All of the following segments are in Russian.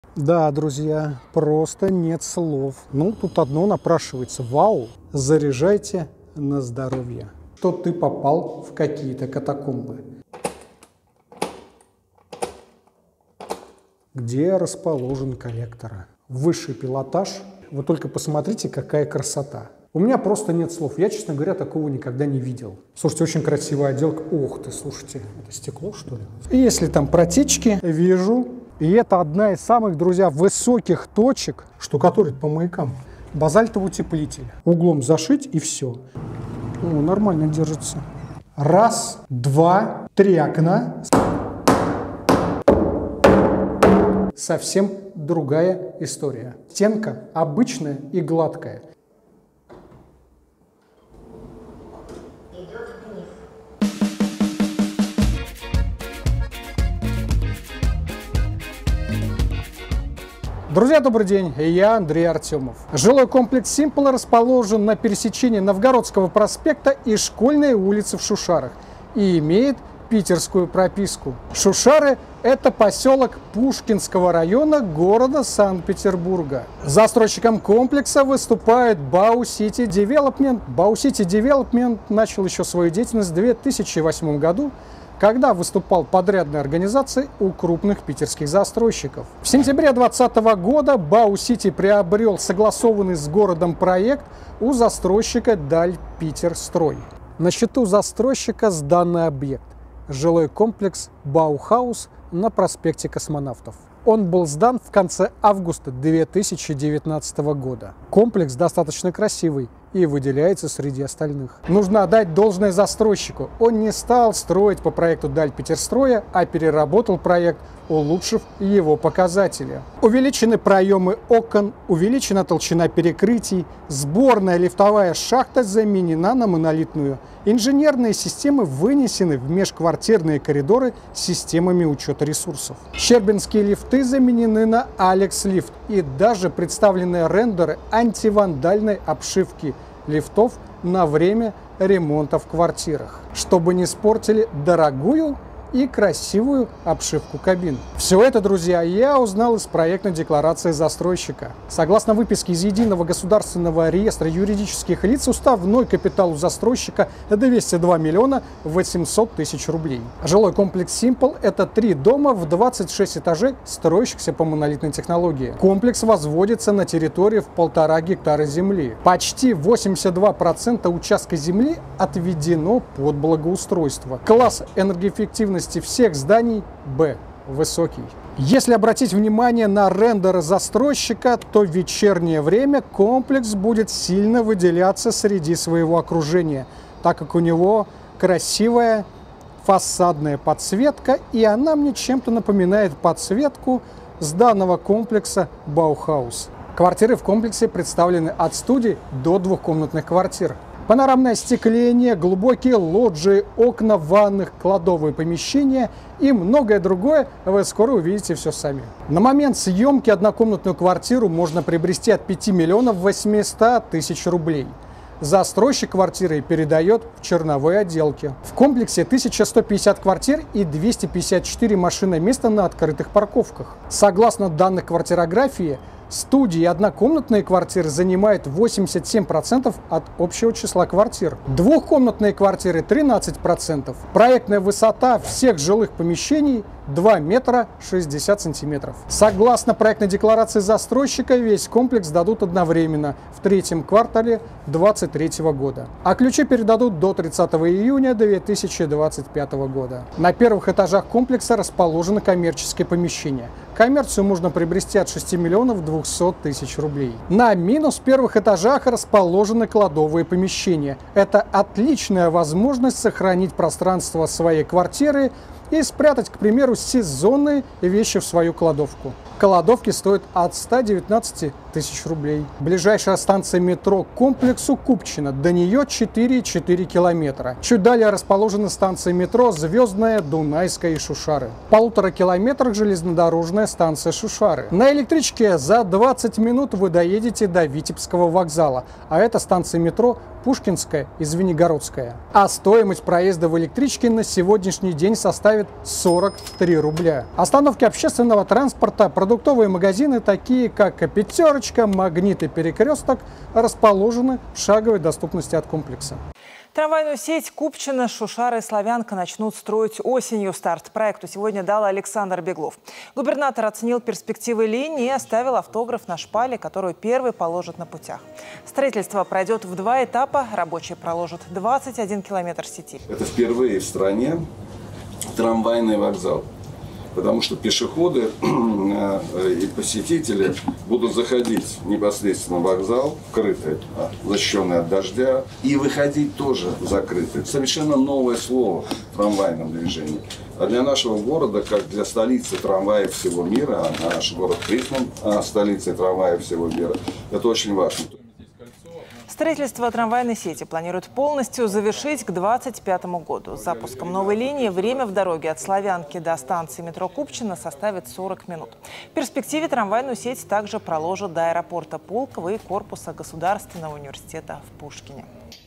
Да, друзья, просто нет слов. Ну, тут одно напрашивается. Вау, заряжайте на здоровье. Что ты попал в какие-то катакомбы. Где расположен коллектор? Высший пилотаж. Вы только посмотрите, какая красота. У меня просто нет слов. Я, честно говоря, такого никогда не видел. Слушайте, очень красивая отделка. Ух ты, слушайте, это стекло, что ли? И если там протечки, вижу. И это одна из самых, друзья, высоких точек, штукатурит по маякам. Базальтовый утеплитель. Углом зашить и все. О, нормально держится. Раз, два, три окна. Совсем другая история. Стенка обычная и гладкая. Друзья, добрый день, я Андрей Артемов. Жилой комплекс Simple расположен на пересечении Новгородского проспекта и Школьной улицы в Шушарах и имеет питерскую прописку. Шушары – это поселок Пушкинского района города Санкт-Петербурга. Застройщиком комплекса выступает Bau City Development. Bau City Development начал еще свою деятельность в 2008 году, когда выступал подрядной организацией у крупных питерских застройщиков. В сентябре 2020 года Bau City приобрел согласованный с городом проект у застройщика Дальпитерстрой. На счету застройщика сданный объект – жилой комплекс Баухаус на проспекте Космонавтов. Он был сдан в конце августа 2019 года. Комплекс достаточно красивый и выделяется среди остальных. Нужно отдать должное застройщику. Он не стал строить по проекту Дальпитерстроя, а переработал проект, улучшив его показатели. Увеличены проемы окон, увеличена толщина перекрытий, сборная лифтовая шахта заменена на монолитную. Инженерные системы вынесены в межквартирные коридоры с системами учета ресурсов. Щербинские лифты заменены на Алекс лифт и даже представлены рендеры антивандальной обшивки лифтов на время ремонта в квартирах, чтобы не испортили дорогую и красивую обшивку кабин. Все это, друзья, я узнал из проектной декларации застройщика. Согласно выписке из Единого государственного реестра юридических лиц, уставной капитал у застройщика 202 миллиона 800 тысяч рублей. Жилой комплекс Simple – это 3 дома в 26 этажей, строящихся по монолитной технологии. Комплекс возводится на территории в 1,5 гектара земли. Почти 82% участка земли отведено под благоустройство. Класс энергоэффективности всех зданий Б – высокий. Если обратить внимание на рендеры застройщика, то в вечернее время комплекс будет сильно выделяться среди своего окружения, так как у него красивая фасадная подсветка, и она мне чем-то напоминает подсветку с данного комплекса Баухаус. Квартиры в комплексе представлены от студий до двухкомнатных квартир. Панорамное остекление, глубокие лоджии, окна ванных, кладовые помещения и многое другое вы скоро увидите все сами. На момент съемки однокомнатную квартиру можно приобрести от 5 миллионов 800 тысяч рублей. Застройщик квартиры передает в черновой отделке. В комплексе 1150 квартир и 254 машиноместа на открытых парковках. Согласно данных квартирографии, студии и однокомнатные квартиры занимают 87% от общего числа квартир. Двухкомнатные квартиры 13%. Проектная высота всех жилых помещений 2 метра 60 сантиметров. Согласно проектной декларации застройщика, весь комплекс дадут одновременно в 3-м квартале 2023 года. А ключи передадут до 30 июня 2025 года. На первых этажах комплекса расположены коммерческие помещения. Коммерцию можно приобрести от 6 миллионов 200 тысяч рублей. На минус первых этажах расположены кладовые помещения. Это отличная возможность сохранить пространство своей квартиры и спрятать, к примеру, сезонные вещи в свою кладовку. Кладовки стоят от 119 тысяч рублей. Ближайшая станция метро к комплексу Купчино. До нее 4,4 километра. Чуть далее расположена станция метро Звездная, Дунайская и Шушары. В 1,5 километрах железнодорожная станция Шушары. На электричке за 20 минут вы доедете до Витебского вокзала, а это станция метро Пушкинская и Звенигородская. А стоимость проезда в электричке на сегодняшний день составит 40 3 рубля. Остановки общественного транспорта, продуктовые магазины, такие как «Пятерочка», «Магнит» и «Перекресток», расположены в шаговой доступности от комплекса. Трамвайную сеть Купчино, Шушары и Славянка начнут строить осенью. Старт проекту сегодня дал Александр Беглов. Губернатор оценил перспективы линии и оставил автограф на шпале, которую первый положит на путях. Строительство пройдет в 2 этапа. Рабочие проложат 21 километр сети. Это впервые в стране трамвайный вокзал. Потому что пешеходы и посетители будут заходить непосредственно в вокзал, вкрытый, защищенный от дождя, и выходить тоже закрытый. Совершенно новое слово в трамвайном движении. А для нашего города, как для столицы трамваев всего мира, а наш город признан столицей трамваев всего мира, это очень важно. Строительство трамвайной сети планируют полностью завершить к 2025 году. С запуском новой линии время в дороге от Славянки до станции метро Купчино составит 40 минут. В перспективе трамвайную сеть также проложат до аэропорта Пулково и корпуса Государственного университета в Пушкине.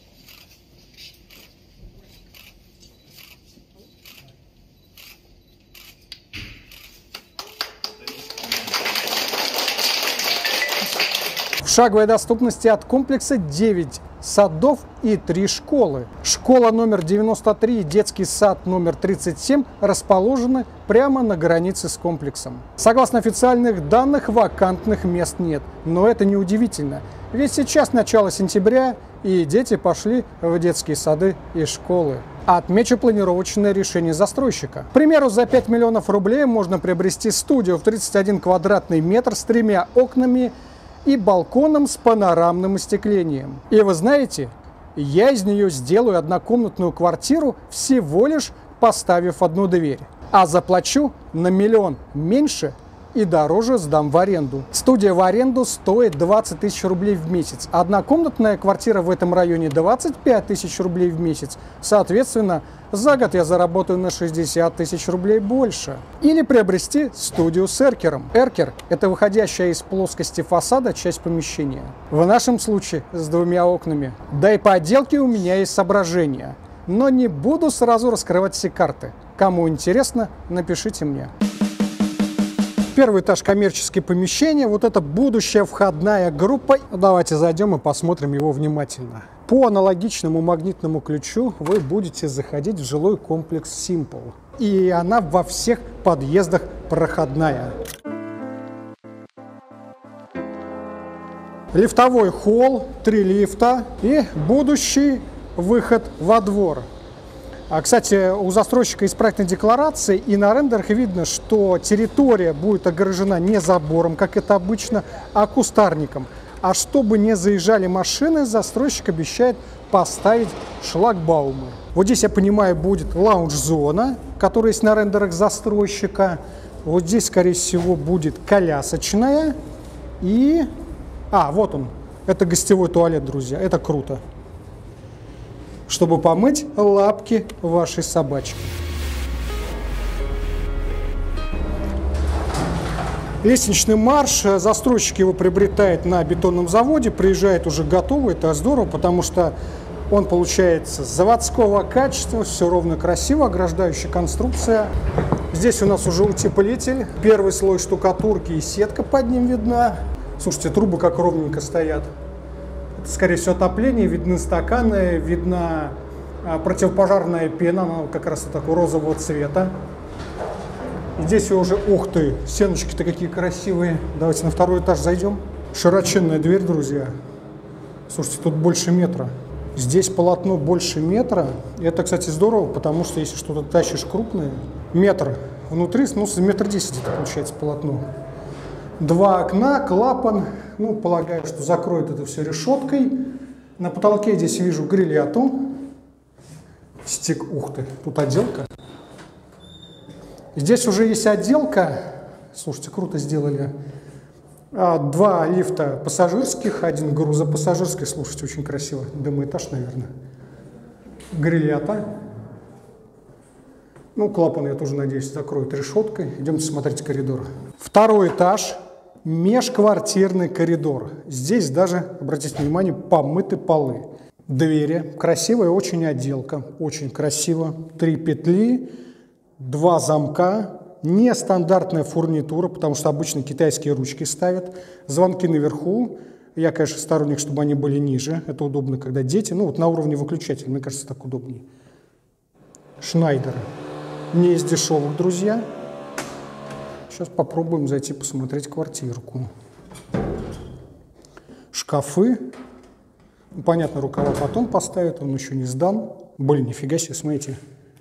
В шаговой доступности от комплекса 9 садов и 3 школы. Школа номер 93 и детский сад номер 37 расположены прямо на границе с комплексом. Согласно официальных данных, вакантных мест нет. Но это не удивительно, ведь сейчас начало сентября, и дети пошли в детские сады и школы. Отмечу планировочное решение застройщика. К примеру, за 5 миллионов рублей можно приобрести студию в 31 квадратный метр с 3 окнами и балконом с панорамным остеклением. И вы знаете, я из нее сделаю однокомнатную квартиру, всего лишь поставив одну дверь. А заплачу на 1 миллион меньше и дороже сдам в аренду. Студия в аренду стоит 20 тысяч рублей в месяц. Однокомнатная квартира в этом районе 25 тысяч рублей в месяц. Соответственно, за год я заработаю на 60 тысяч рублей больше. Или приобрести студию с эркером. Эркер – это выходящая из плоскости фасада часть помещения. В нашем случае с 2 окнами. Да и по отделке у меня есть соображения. Но не буду сразу раскрывать все карты. Кому интересно, напишите мне. Первый этаж — коммерческие помещения. Вот это будущая входная группа. Давайте зайдем и посмотрим его внимательно. По аналогичному магнитному ключу вы будете заходить в жилой комплекс Simple. И она во всех подъездах проходная. Лифтовой холл, 3 лифта и будущий выход во двор. Кстати, у застройщика есть проектная декларация, и на рендерах видно, что территория будет огорожена не забором, как это обычно, а кустарником. А чтобы не заезжали машины, застройщик обещает поставить шлагбаумы. Вот здесь, я понимаю, будет лаунж-зона, которая есть на рендерах застройщика. Вот здесь, скорее всего, будет колясочная. И... вот он. Это гостевой туалет, друзья. Это круто. Чтобы помыть лапки вашей собачки. Лестничный марш. Застройщик его приобретает на бетонном заводе. Приезжает уже готовый. Это здорово, потому что он получается заводского качества. Все ровно, красиво. Ограждающая конструкция. Здесь у нас уже утеплитель. Первый слой штукатурки и сетка под ним видна. Слушайте, трубы как ровненько стоят. Это, скорее всего, отопление. Видны стаканы, видна противопожарная пена. Она как раз такого розового цвета. И здесь уже, ух ты, стеночки-то какие красивые. Давайте на 2-й этаж зайдем. Широченная дверь, друзья. Слушайте, тут больше метра. Здесь полотно больше метра. И это, кстати, здорово, потому что если что-то тащишь крупное, метр внутри, ну, метр 10 это получается полотно. 2 окна, клапан. Ну, полагаю, что закроет это все решеткой. На потолке здесь вижу гриляту. Стик, ух ты, тут отделка. Здесь уже есть отделка. Слушайте, круто сделали. 2 лифта пассажирских, 1 грузопассажирский. Слушайте, очень красиво. Дымоэтаж, наверное. Грилята. Ну, клапан, я тоже надеюсь, закроют решеткой. Идемте смотреть коридор. 2-й этаж. Межквартирный коридор. Здесь даже, обратите внимание, помыты полы. Двери. Красивая очень отделка. Очень красиво. 3 петли, 2 замка. Нестандартная фурнитура, потому что обычно китайские ручки ставят. Звонки наверху. Я, конечно, сторонник, чтобы они были ниже. Это удобно, когда дети. Ну, вот на уровне выключателя, мне кажется, так удобнее. Шнайдер. Не из дешевых, друзья. Сейчас попробуем зайти посмотреть квартирку. Шкафы. Ну, понятно, рукава потом поставят, он еще не сдан. Блин, нифига себе, смотрите.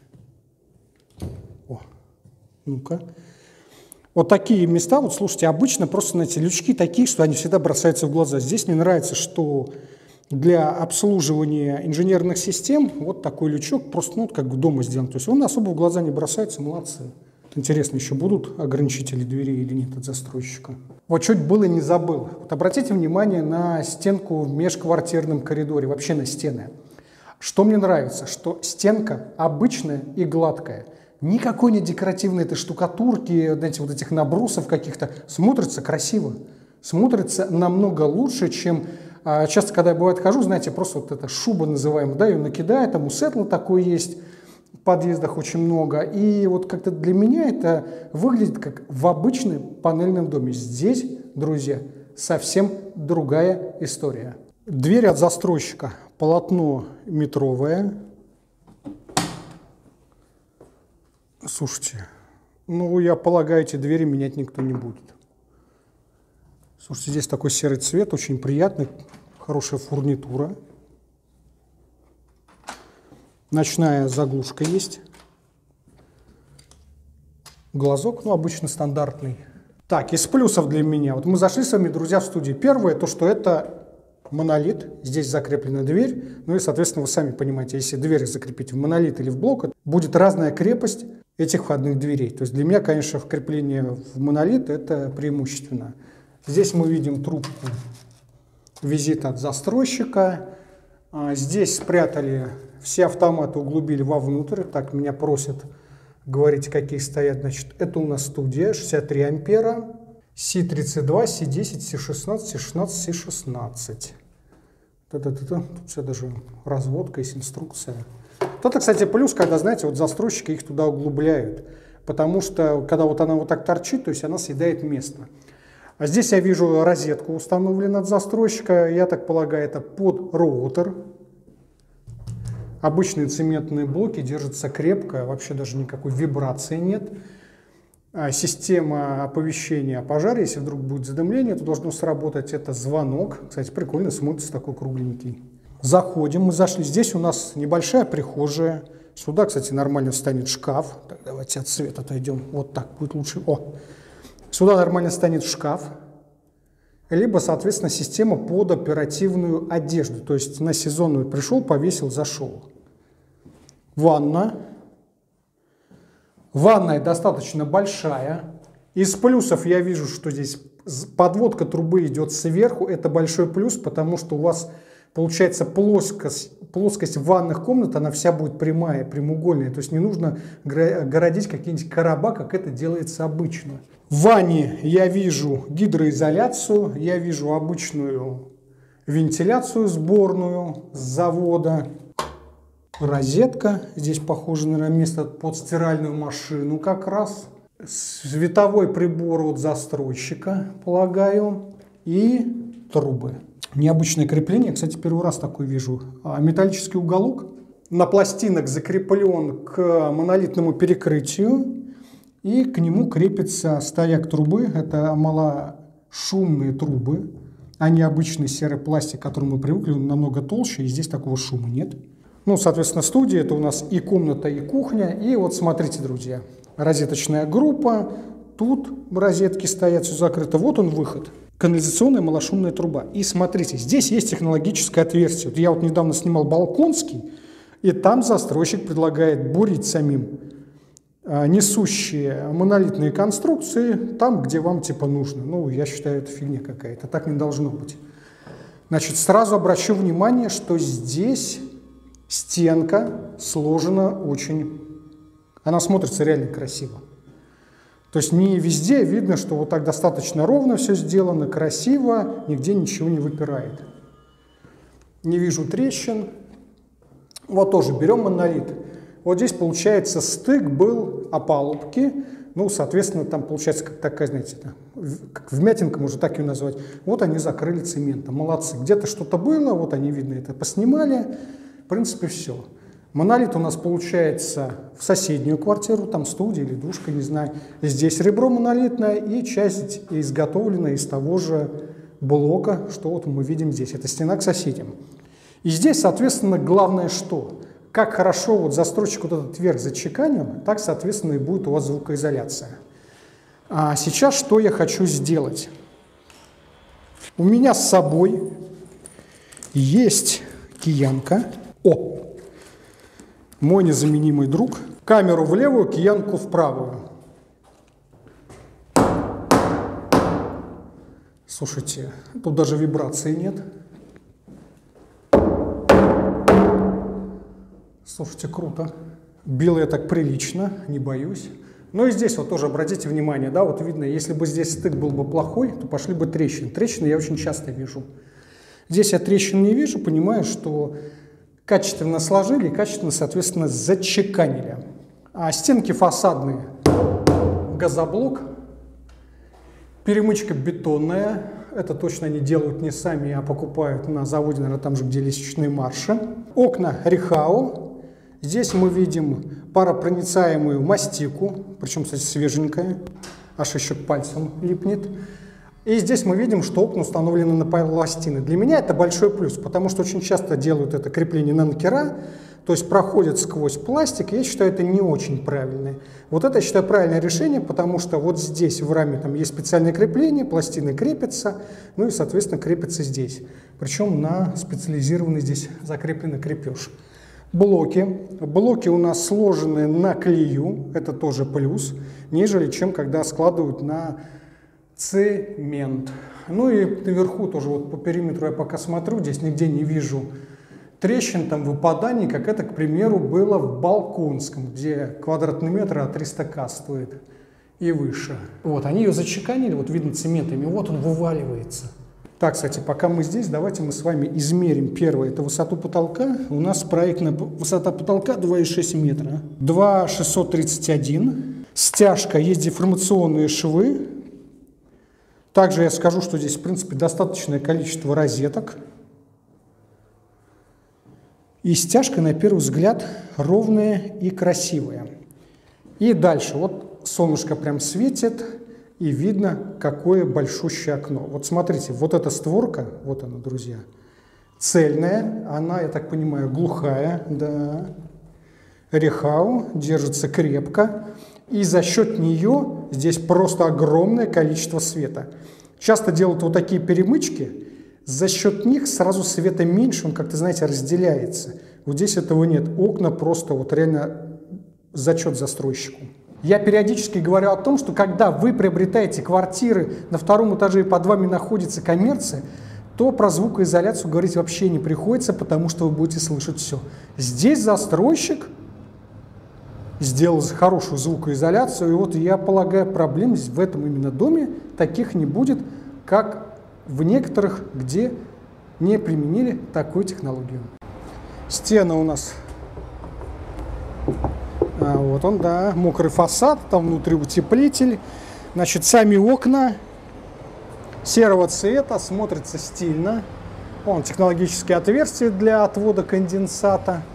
О, ну-ка. Вот такие места, вот слушайте, обычно просто, знаете, лючки такие, что они всегда бросаются в глаза. Здесь мне нравится, что для обслуживания инженерных систем вот такой лючок просто, ну, как бы дома сделан. То есть он особо в глаза не бросается, молодцы. Интересно, еще будут ограничители дверей или нет от застройщика. Вот чуть было не забыл. Вот обратите внимание на стенку в межквартирном коридоре, вообще на стены. Что мне нравится, что стенка обычная и гладкая. Никакой не декоративной этой штукатурки, знаете, вот этих набросов каких-то. Смотрится красиво. Смотрится намного лучше, чем часто, когда я бывает хожу, знаете, просто вот эта шуба называемая, да, ее накидает, там у Сетла такой есть, в подъездах очень много. И вот как-то для меня это выглядит как в обычном панельном доме. Здесь, друзья, совсем другая история. Дверь от застройщика. Полотно метровое. Слушайте, ну, я полагаю, эти двери менять никто не будет. Слушайте, здесь такой серый цвет, очень приятный, хорошая фурнитура. Ночная заглушка есть. Глазок, ну, обычно стандартный. Так, из плюсов для меня. Вот мы зашли с вами, друзья, в студию. Первое, то, что это монолит. Здесь закреплена дверь. Ну и, соответственно, вы сами понимаете, если дверь закрепить в монолит или в блок, будет разная крепость этих входных дверей. То есть для меня, конечно, вкрепление в монолит – это преимущественно. Здесь мы видим трубку визита от застройщика. Здесь спрятали все автоматы, углубили вовнутрь. Так меня просят говорить, какие стоят. Значит, это у нас студия, 63 ампера, C32, C10, C16, C16, C16. Тут все даже разводка, есть инструкция. Это, кстати, плюс, когда, знаете, вот застройщики их туда углубляют. Потому что, когда вот она вот так торчит, то есть она съедает место. А здесь я вижу розетку установлена от застройщика. Я так полагаю, это под роутер. Обычные цементные блоки держатся крепко, вообще даже никакой вибрации нет. Система оповещения о пожаре, если вдруг будет задымление, то должно сработать. Это звонок. Кстати, прикольно смотрится, такой кругленький. Заходим, мы зашли. Здесь у нас небольшая прихожая. Сюда, кстати, нормально встанет шкаф. Так, давайте от света отойдем. Вот так будет лучше. О! Сюда нормально станет шкаф. Либо, соответственно, система под оперативную одежду. То есть на сезонную пришел, повесил, зашел. Ванна. Ванная достаточно большая. Из плюсов я вижу, что здесь подводка трубы идет сверху. Это большой плюс, потому что у вас получается плоскость ванных комнат, она вся будет прямая, прямоугольная. То есть не нужно городить какие-нибудь короба, как это делается обычно. В ванне я вижу гидроизоляцию, я вижу обычную вентиляцию сборную с завода. Розетка, здесь похоже на место под стиральную машину как раз. Световой прибор от застройщика, полагаю, и трубы. Необычное крепление, кстати, первый раз такой вижу. Металлический уголок на пластинах закреплен к монолитному перекрытию, и к нему крепится стояк трубы. Это малошумные трубы, а не обычный серый пластик, к которому мы привыкли, он намного толще, и здесь такого шума нет. Ну, соответственно, студия, это у нас и комната, и кухня. И вот смотрите, друзья, розеточная группа. Тут розетки стоят, все закрыто. Вот он выход. Канализационная малошумная труба. И смотрите, здесь есть технологическое отверстие. Вот я вот недавно снимал Балконский, и там застройщик предлагает бурить самим несущие монолитные конструкции там, где вам типа нужно. Ну, я считаю, это фигня какая-то. Так не должно быть. Значит, сразу обращу внимание, что здесь стенка сложена очень... Она смотрится реально красиво. То есть не везде видно, что вот так достаточно ровно все сделано, красиво, нигде ничего не выпирает. Не вижу трещин. Вот тоже берем монолит. Вот здесь, получается, стык был опалубки Ну, соответственно, там получается как такая, знаете, как вмятинка, можно так ее назвать. Вот они закрыли цементом, молодцы. Где-то что-то было, вот они, видно, это поснимали. В принципе, все. Монолит у нас получается в соседнюю квартиру, там студия или душка, не знаю. Здесь ребро монолитное и часть изготовлена из того же блока, что вот мы видим здесь. Это стена к соседям. И здесь, соответственно, главное что? Как хорошо вот застройщик вот этот верх зачеканил, так, соответственно, и будет у вас звукоизоляция. А сейчас что я хочу сделать? У меня с собой есть киянка. Мой незаменимый друг. Камеру в левую, киянку в правую. Слушайте, тут даже вибрации нет. Слушайте, круто. Бил я так прилично, не боюсь. Ну и здесь вот тоже обратите внимание, да, вот видно, если бы здесь стык был бы плохой, то пошли бы трещины. Трещины я очень часто вижу. Здесь я трещин не вижу, понимаю, что качественно сложили и качественно, соответственно, зачеканили. А стенки фасадные, газоблок, перемычка бетонная. Это точно они делают не сами, а покупают на заводе, наверное, там же, где лестничные марши. Окна Рихау. Здесь мы видим паропроницаемую мастику, причем, кстати, свеженькая, аж еще к пальцам липнет. И здесь мы видим, что окна установлены на пластины. Для меня это большой плюс, потому что очень часто делают это крепление на нокера, то есть проходят сквозь пластик, и я считаю, это не очень правильное. Вот это, я считаю, правильное решение, потому что вот здесь в раме там есть специальное крепление, пластины крепятся, ну и, соответственно, крепятся здесь. Причем на специализированный здесь закрепленный крепеж. Блоки у нас сложены на клею, это тоже плюс, нежели чем когда складывают на цемент. Ну и наверху тоже вот по периметру я пока смотрю, здесь нигде не вижу трещин, там выпаданий, как это, к примеру, было в Балконском, где квадратный метр от 300 стоит и выше. Вот, они ее зачеканили, вот видно цементами, вот он вываливается. Так, кстати, пока мы здесь, давайте мы с вами измерим. Первое, это высоту потолка. У нас проектная высота потолка 2,6 метра. 2,631. Стяжка, есть деформационные швы. Также я скажу, что здесь, в принципе, достаточное количество розеток. И стяжка, на первый взгляд, ровная и красивая. И дальше, вот солнышко прям светит. И видно, какое большущее окно. Вот смотрите, вот эта створка, вот она, друзья, цельная, она, я так понимаю, глухая, да. Рихау держится крепко, и за счет нее здесь просто огромное количество света. Часто делают вот такие перемычки, за счет них сразу света меньше, он как-то, знаете, разделяется. Вот здесь этого нет, окна просто вот реально зачет застройщику. Я периодически говорю о том, что когда вы приобретаете квартиры, на втором этаже и под вами находится коммерция, то про звукоизоляцию говорить вообще не приходится, потому что вы будете слышать все. Здесь застройщик сделал хорошую звукоизоляцию, и вот я полагаю, проблем в этом именно доме таких не будет, как в некоторых, где не применили такую технологию. Стены у нас... вот он, да, мокрый фасад, там внутри утеплитель. Значит, сами окна серого цвета, смотрятся стильно. Вон технологические отверстия для отвода конденсата.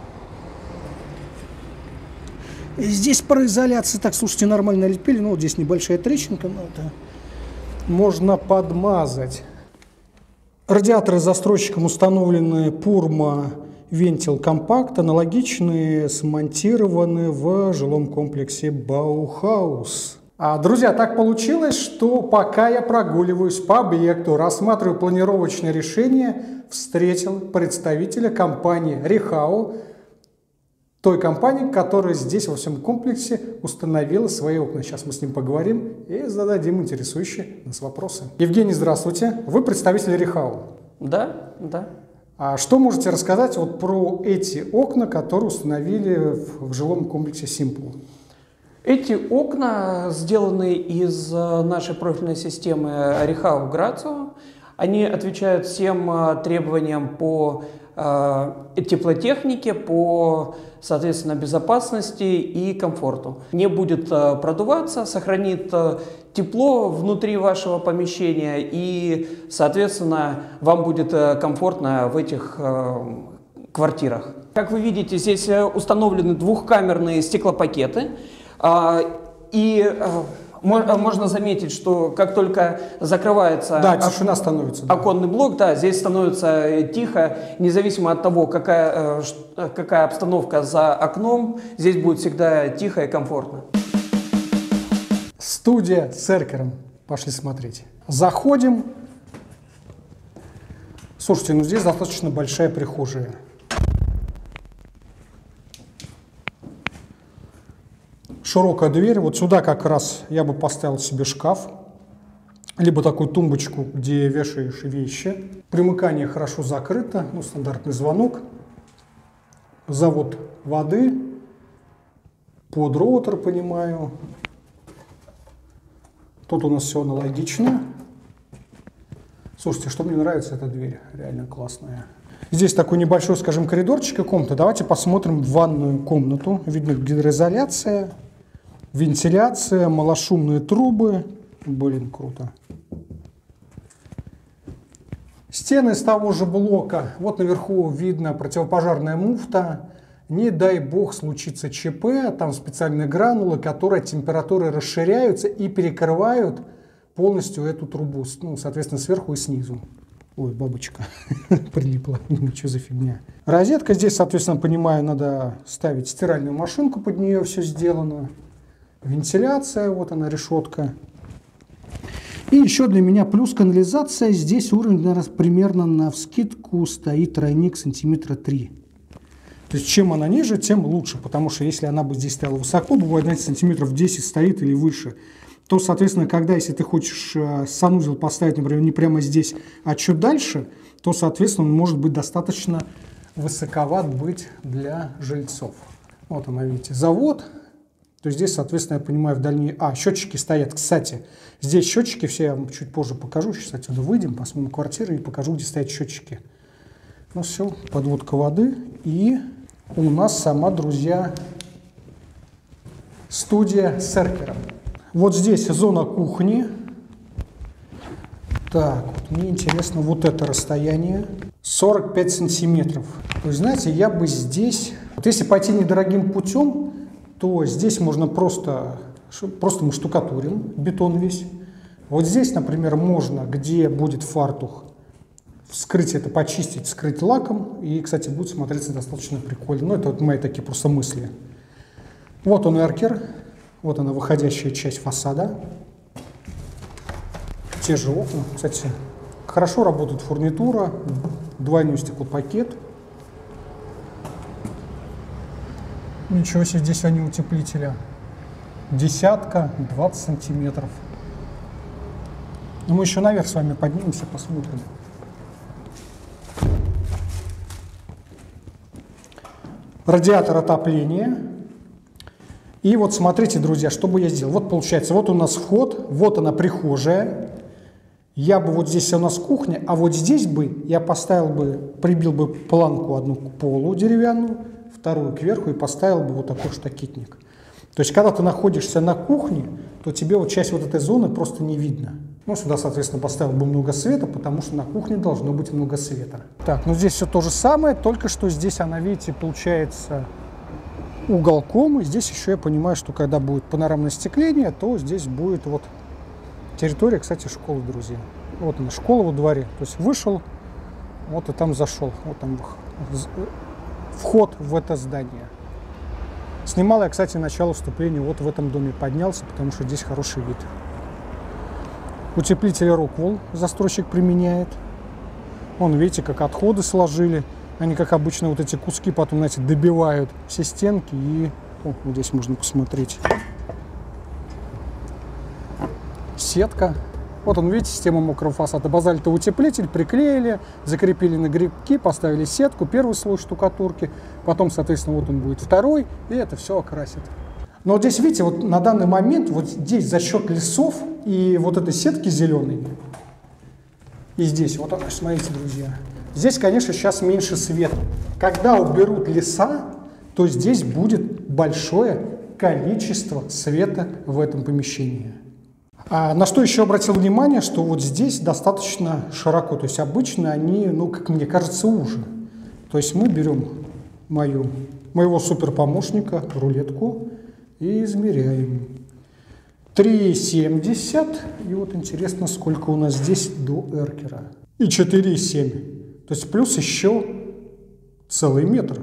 И здесь пароизоляция. Так, слушайте, нормально лепили. Ну, вот здесь небольшая трещинка, но это можно подмазать. Радиаторы застройщиком установлены Purmo Вентил Компакт, аналогичные, смонтированы в жилом комплексе Баухаус. Друзья, так получилось, что пока я прогуливаюсь по объекту, рассматриваю планировочное решение, встретил представителя компании Рихау, той компании, которая здесь во всем комплексе установила свои окна. Сейчас мы с ним поговорим и зададим интересующие нас вопросы. Евгений, здравствуйте. Вы представитель Рихау? Да, да. А что можете рассказать вот про эти окна, которые установили в жилом комплексе Simple? Эти окна сделаны из нашей профильной системы Рихау Грацио. Они отвечают всем требованиям по теплотехнике, по, соответственно, безопасности и комфорту. Не будет продуваться, сохранит тепло внутри вашего помещения и, соответственно, вам будет комфортно в этих квартирах. Как вы видите, здесь установлены двухкамерные стеклопакеты. И можно заметить, что как только закрывается тишина становится, оконный блок, здесь становится тихо, независимо от того, какая обстановка за окном, здесь будет всегда тихо и комфортно. Студия с эркером. Пошли смотреть. Заходим. Слушайте, ну здесь достаточно большая прихожая. Широкая дверь. Вот сюда как раз я бы поставил себе шкаф. Либо такую тумбочку, где вешаешь вещи. Примыкание хорошо закрыто. Ну, стандартный звонок. Завод воды. Под роутер, понимаю. Тут у нас все аналогично. Слушайте, что мне нравится, эта дверь. Реально классная. Здесь такой небольшой, скажем, коридорчик и комната. Давайте посмотрим в ванную комнату. Видно гидроизоляция, вентиляция, малошумные трубы. Блин, круто. Стены из того же блока. Вот наверху видно противопожарная муфта. Не дай бог случится ЧП, там специальные гранулы, которые температуры расширяются и перекрывают полностью эту трубу, ну, соответственно, сверху и снизу. Ой, бабочка прилипла, думаю, что за фигня. Розетка здесь, соответственно, понимаю, надо ставить стиральную машинку, под нее все сделано. Вентиляция, вот она, решетка. И еще для меня плюс канализация. Здесь уровень, наверное, примерно навскидку стоит тройник сантиметра 3. То есть чем она ниже, тем лучше, потому что если она бы здесь стояла высоко, бывает, знаете, сантиметров 10 стоит или выше, то, соответственно, когда, если ты хочешь санузел поставить, например, не прямо здесь, а чуть дальше, то, соответственно, он может быть достаточно высоковат быть для жильцов. Вот она, видите, завод. То есть здесь, соответственно, я понимаю, в дальние... счетчики стоят. Кстати, здесь счетчики, все я вам чуть позже покажу. Сейчас отсюда выйдем, посмотрим квартиры и покажу, где стоят счетчики. Ну все, подводка воды. И у нас сама, друзья, студия с эркером. Вот здесь зона кухни. Так, вот мне интересно вот это расстояние. 45 сантиметров. То есть, знаете, я бы здесь... Вот если пойти недорогим путем, то здесь можно просто мы штукатурим бетон весь. Вот здесь, например, можно, где будет фартух, вскрыть это, почистить, скрыть лаком. И, кстати, будет смотреться достаточно прикольно. Ну, это вот мои такие просто мысли. Вот он, эркер. Вот она, выходящая часть фасада. Те же окна. Кстати, хорошо работает фурнитура. Двойной стеклопакет. Ничего себе, здесь они утеплителя. Десятка, 20 сантиметров. Но мы еще наверх с вами поднимемся, посмотрим. Радиатор отопления. И вот смотрите, друзья, что бы я сделал. Вот получается, вот у нас вход, вот она прихожая. Я бы вот здесь у нас кухня, а вот здесь бы я поставил бы, прибил бы планку одну к полу деревянную, вторую кверху и поставил бы вот такой штакетник. То есть, когда ты находишься на кухне, то тебе вот часть вот этой зоны просто не видно. Ну, сюда, соответственно, поставил бы много света, потому что на кухне должно быть много света. Так, ну здесь все то же самое, только что здесь она, видите, получается уголком. И здесь еще я понимаю, что когда будет панорамное остекление, то здесь будет вот территория, кстати, школы, друзья. Вот она, школа во дворе. То есть вышел, вот и там зашел. Вот там вход в это здание. Снимал я, кстати, начало вступления вот в этом доме. Поднялся, потому что здесь хороший вид. Утеплитель Роквелл застройщик применяет. Вон, видите, как отходы сложили. Они, как обычно, вот эти куски потом, знаете, добивают все стенки. И вот здесь можно посмотреть. Сетка. Вот он, видите, система мокрого фасада. Базальтовый утеплитель приклеили, закрепили на грибки, поставили сетку, первый слой штукатурки. Потом, соответственно, вот он будет второй, и это все окрасит. Но вот здесь, видите, вот на данный момент, вот здесь за счет лесов и вот этой сетки зеленой, и здесь, вот так, смотрите, друзья, Здесь, конечно, сейчас меньше света. Когда уберут леса, то здесь будет большое количество света в этом помещении. На что еще обратил внимание, что вот здесь достаточно широко, то есть обычно они, ну, как мне кажется, уже. То есть мы берем моего суперпомощника, рулетку, и измеряем. 3,70, и вот интересно, сколько у нас здесь до эркера. И 4,7, то есть плюс еще целый метр.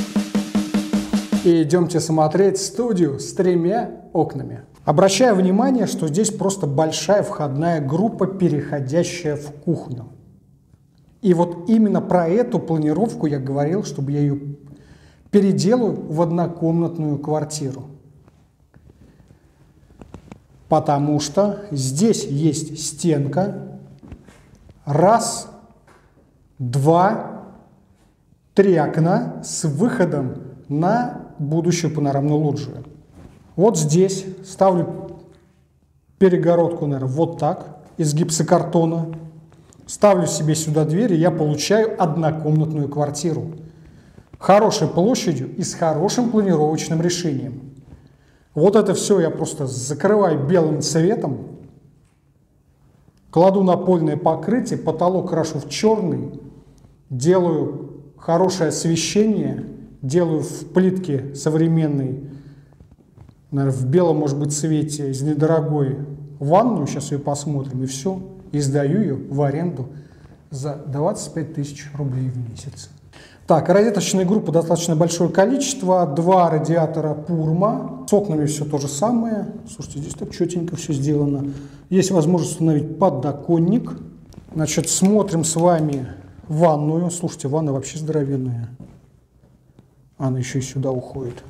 И идемте смотреть студию с 3 окнами. Обращаю внимание, что здесь просто большая входная группа, переходящая в кухню. И вот именно про эту планировку я говорил, чтобы я ее переделаю в однокомнатную квартиру. Потому что здесь есть стенка. 1, 2, 3 окна с выходом на будущую панорамную лоджию. Вот здесь ставлю перегородку, наверное, вот так, из гипсокартона. Ставлю себе сюда дверь, и я получаю однокомнатную квартиру. Хорошей площадью и с хорошим планировочным решением. Вот это все я просто закрываю белым цветом, кладу напольное покрытие, потолок крашу в черный, делаю хорошее освещение, делаю в плитке современной, наверное, в белом, может быть, цвете, из недорогой ванную, сейчас ее посмотрим, и все, и сдаю ее в аренду за 25 тысяч рублей в месяц. Так, розеточной группы достаточно большое количество, 2 радиатора Пурма, с окнами все то же самое. Слушайте, здесь так четенько все сделано. Есть возможность установить подоконник. Значит, смотрим с вами ванную. Слушайте, ванна вообще здоровенная. Она еще и сюда уходит.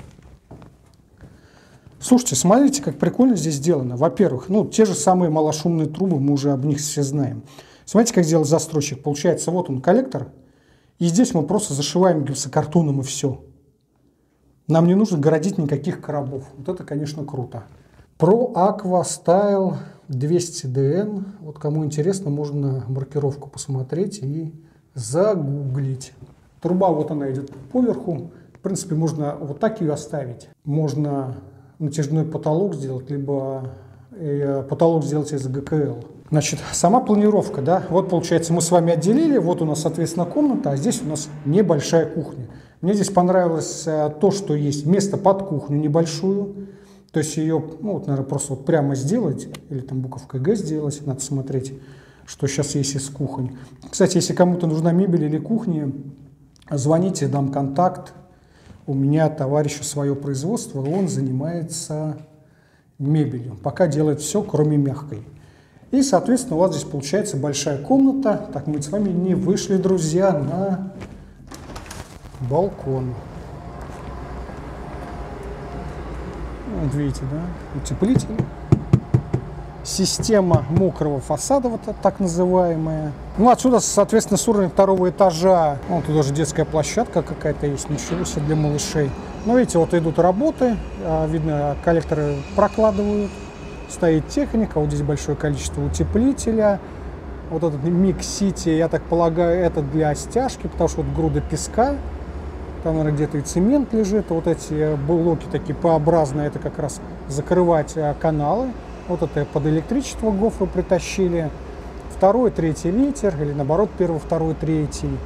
Слушайте, смотрите, как прикольно здесь сделано. Во-первых, ну, те же самые малошумные трубы, мы уже об них все знаем. Смотрите, как сделал застройщик. Получается, вот он коллектор. И здесь мы просто зашиваем гипсокартоном и все. Нам не нужно городить никаких коробов. Вот это, конечно, круто. Pro Aqua Style 200DN. Вот кому интересно, можно маркировку посмотреть и загуглить. Труба вот она идет поверху. В принципе, можно вот так ее оставить. Можно натяжной потолок сделать, либо потолок сделать из ГКЛ. Значит, сама планировка, да, вот получается мы с вами отделили, вот у нас, соответственно, комната, а здесь у нас небольшая кухня. Мне здесь понравилось то, что есть место под кухню небольшую, то есть ее, ну, вот, наверное, просто вот прямо сделать, или там буковкой Г сделать, надо смотреть, что сейчас есть из кухонь. Кстати, если кому-то нужна мебель или кухня, звоните, дам контакт. У меня товарищу свое производство, он занимается мебелью, пока делает все, кроме мягкой. И, соответственно, у вас здесь получается большая комната. Так, мы с вами не вышли, друзья, на балкон. Вот видите, да, утеплитель. Система мокрого фасада, вот так называемая. Ну, отсюда, соответственно, с уровня 2-го этажа, вон тут даже детская площадка какая-то есть, ничего себе, для малышей. Ну, видите, вот идут работы, видно, коллекторы прокладывают. Стоит техника, вот здесь большое количество утеплителя. Вот этот Микс-Сити, я так полагаю, это для стяжки, потому что вот груда песка. Там, наверное, где-то и цемент лежит. Вот эти блоки такие П-образные, это как раз закрывать каналы. Вот это под электричество гофры притащили. 2-й, 3-й литер, или наоборот, 1-й, 2-й, 3-й.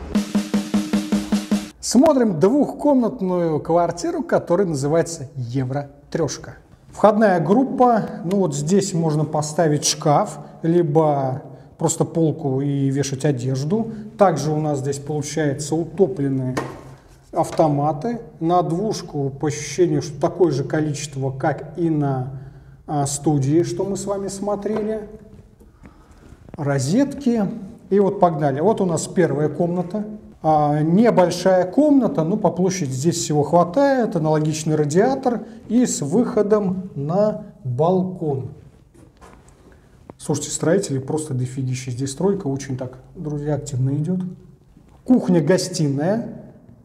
Смотрим двухкомнатную квартиру, которая называется Евро-трешка. Входная группа, ну вот здесь можно поставить шкаф, либо просто полку и вешать одежду. Также у нас здесь получается утопленные автоматы. На двушку, по ощущению, что такое же количество, как и на студии, что мы с вами смотрели. Розетки. И вот погнали. Вот у нас первая комната. Небольшая комната, но по площади здесь всего хватает, аналогичный радиатор и с выходом на балкон. Слушайте, строители просто дофигища. Здесь стройка очень так, друзья, активно идет. Кухня-гостиная,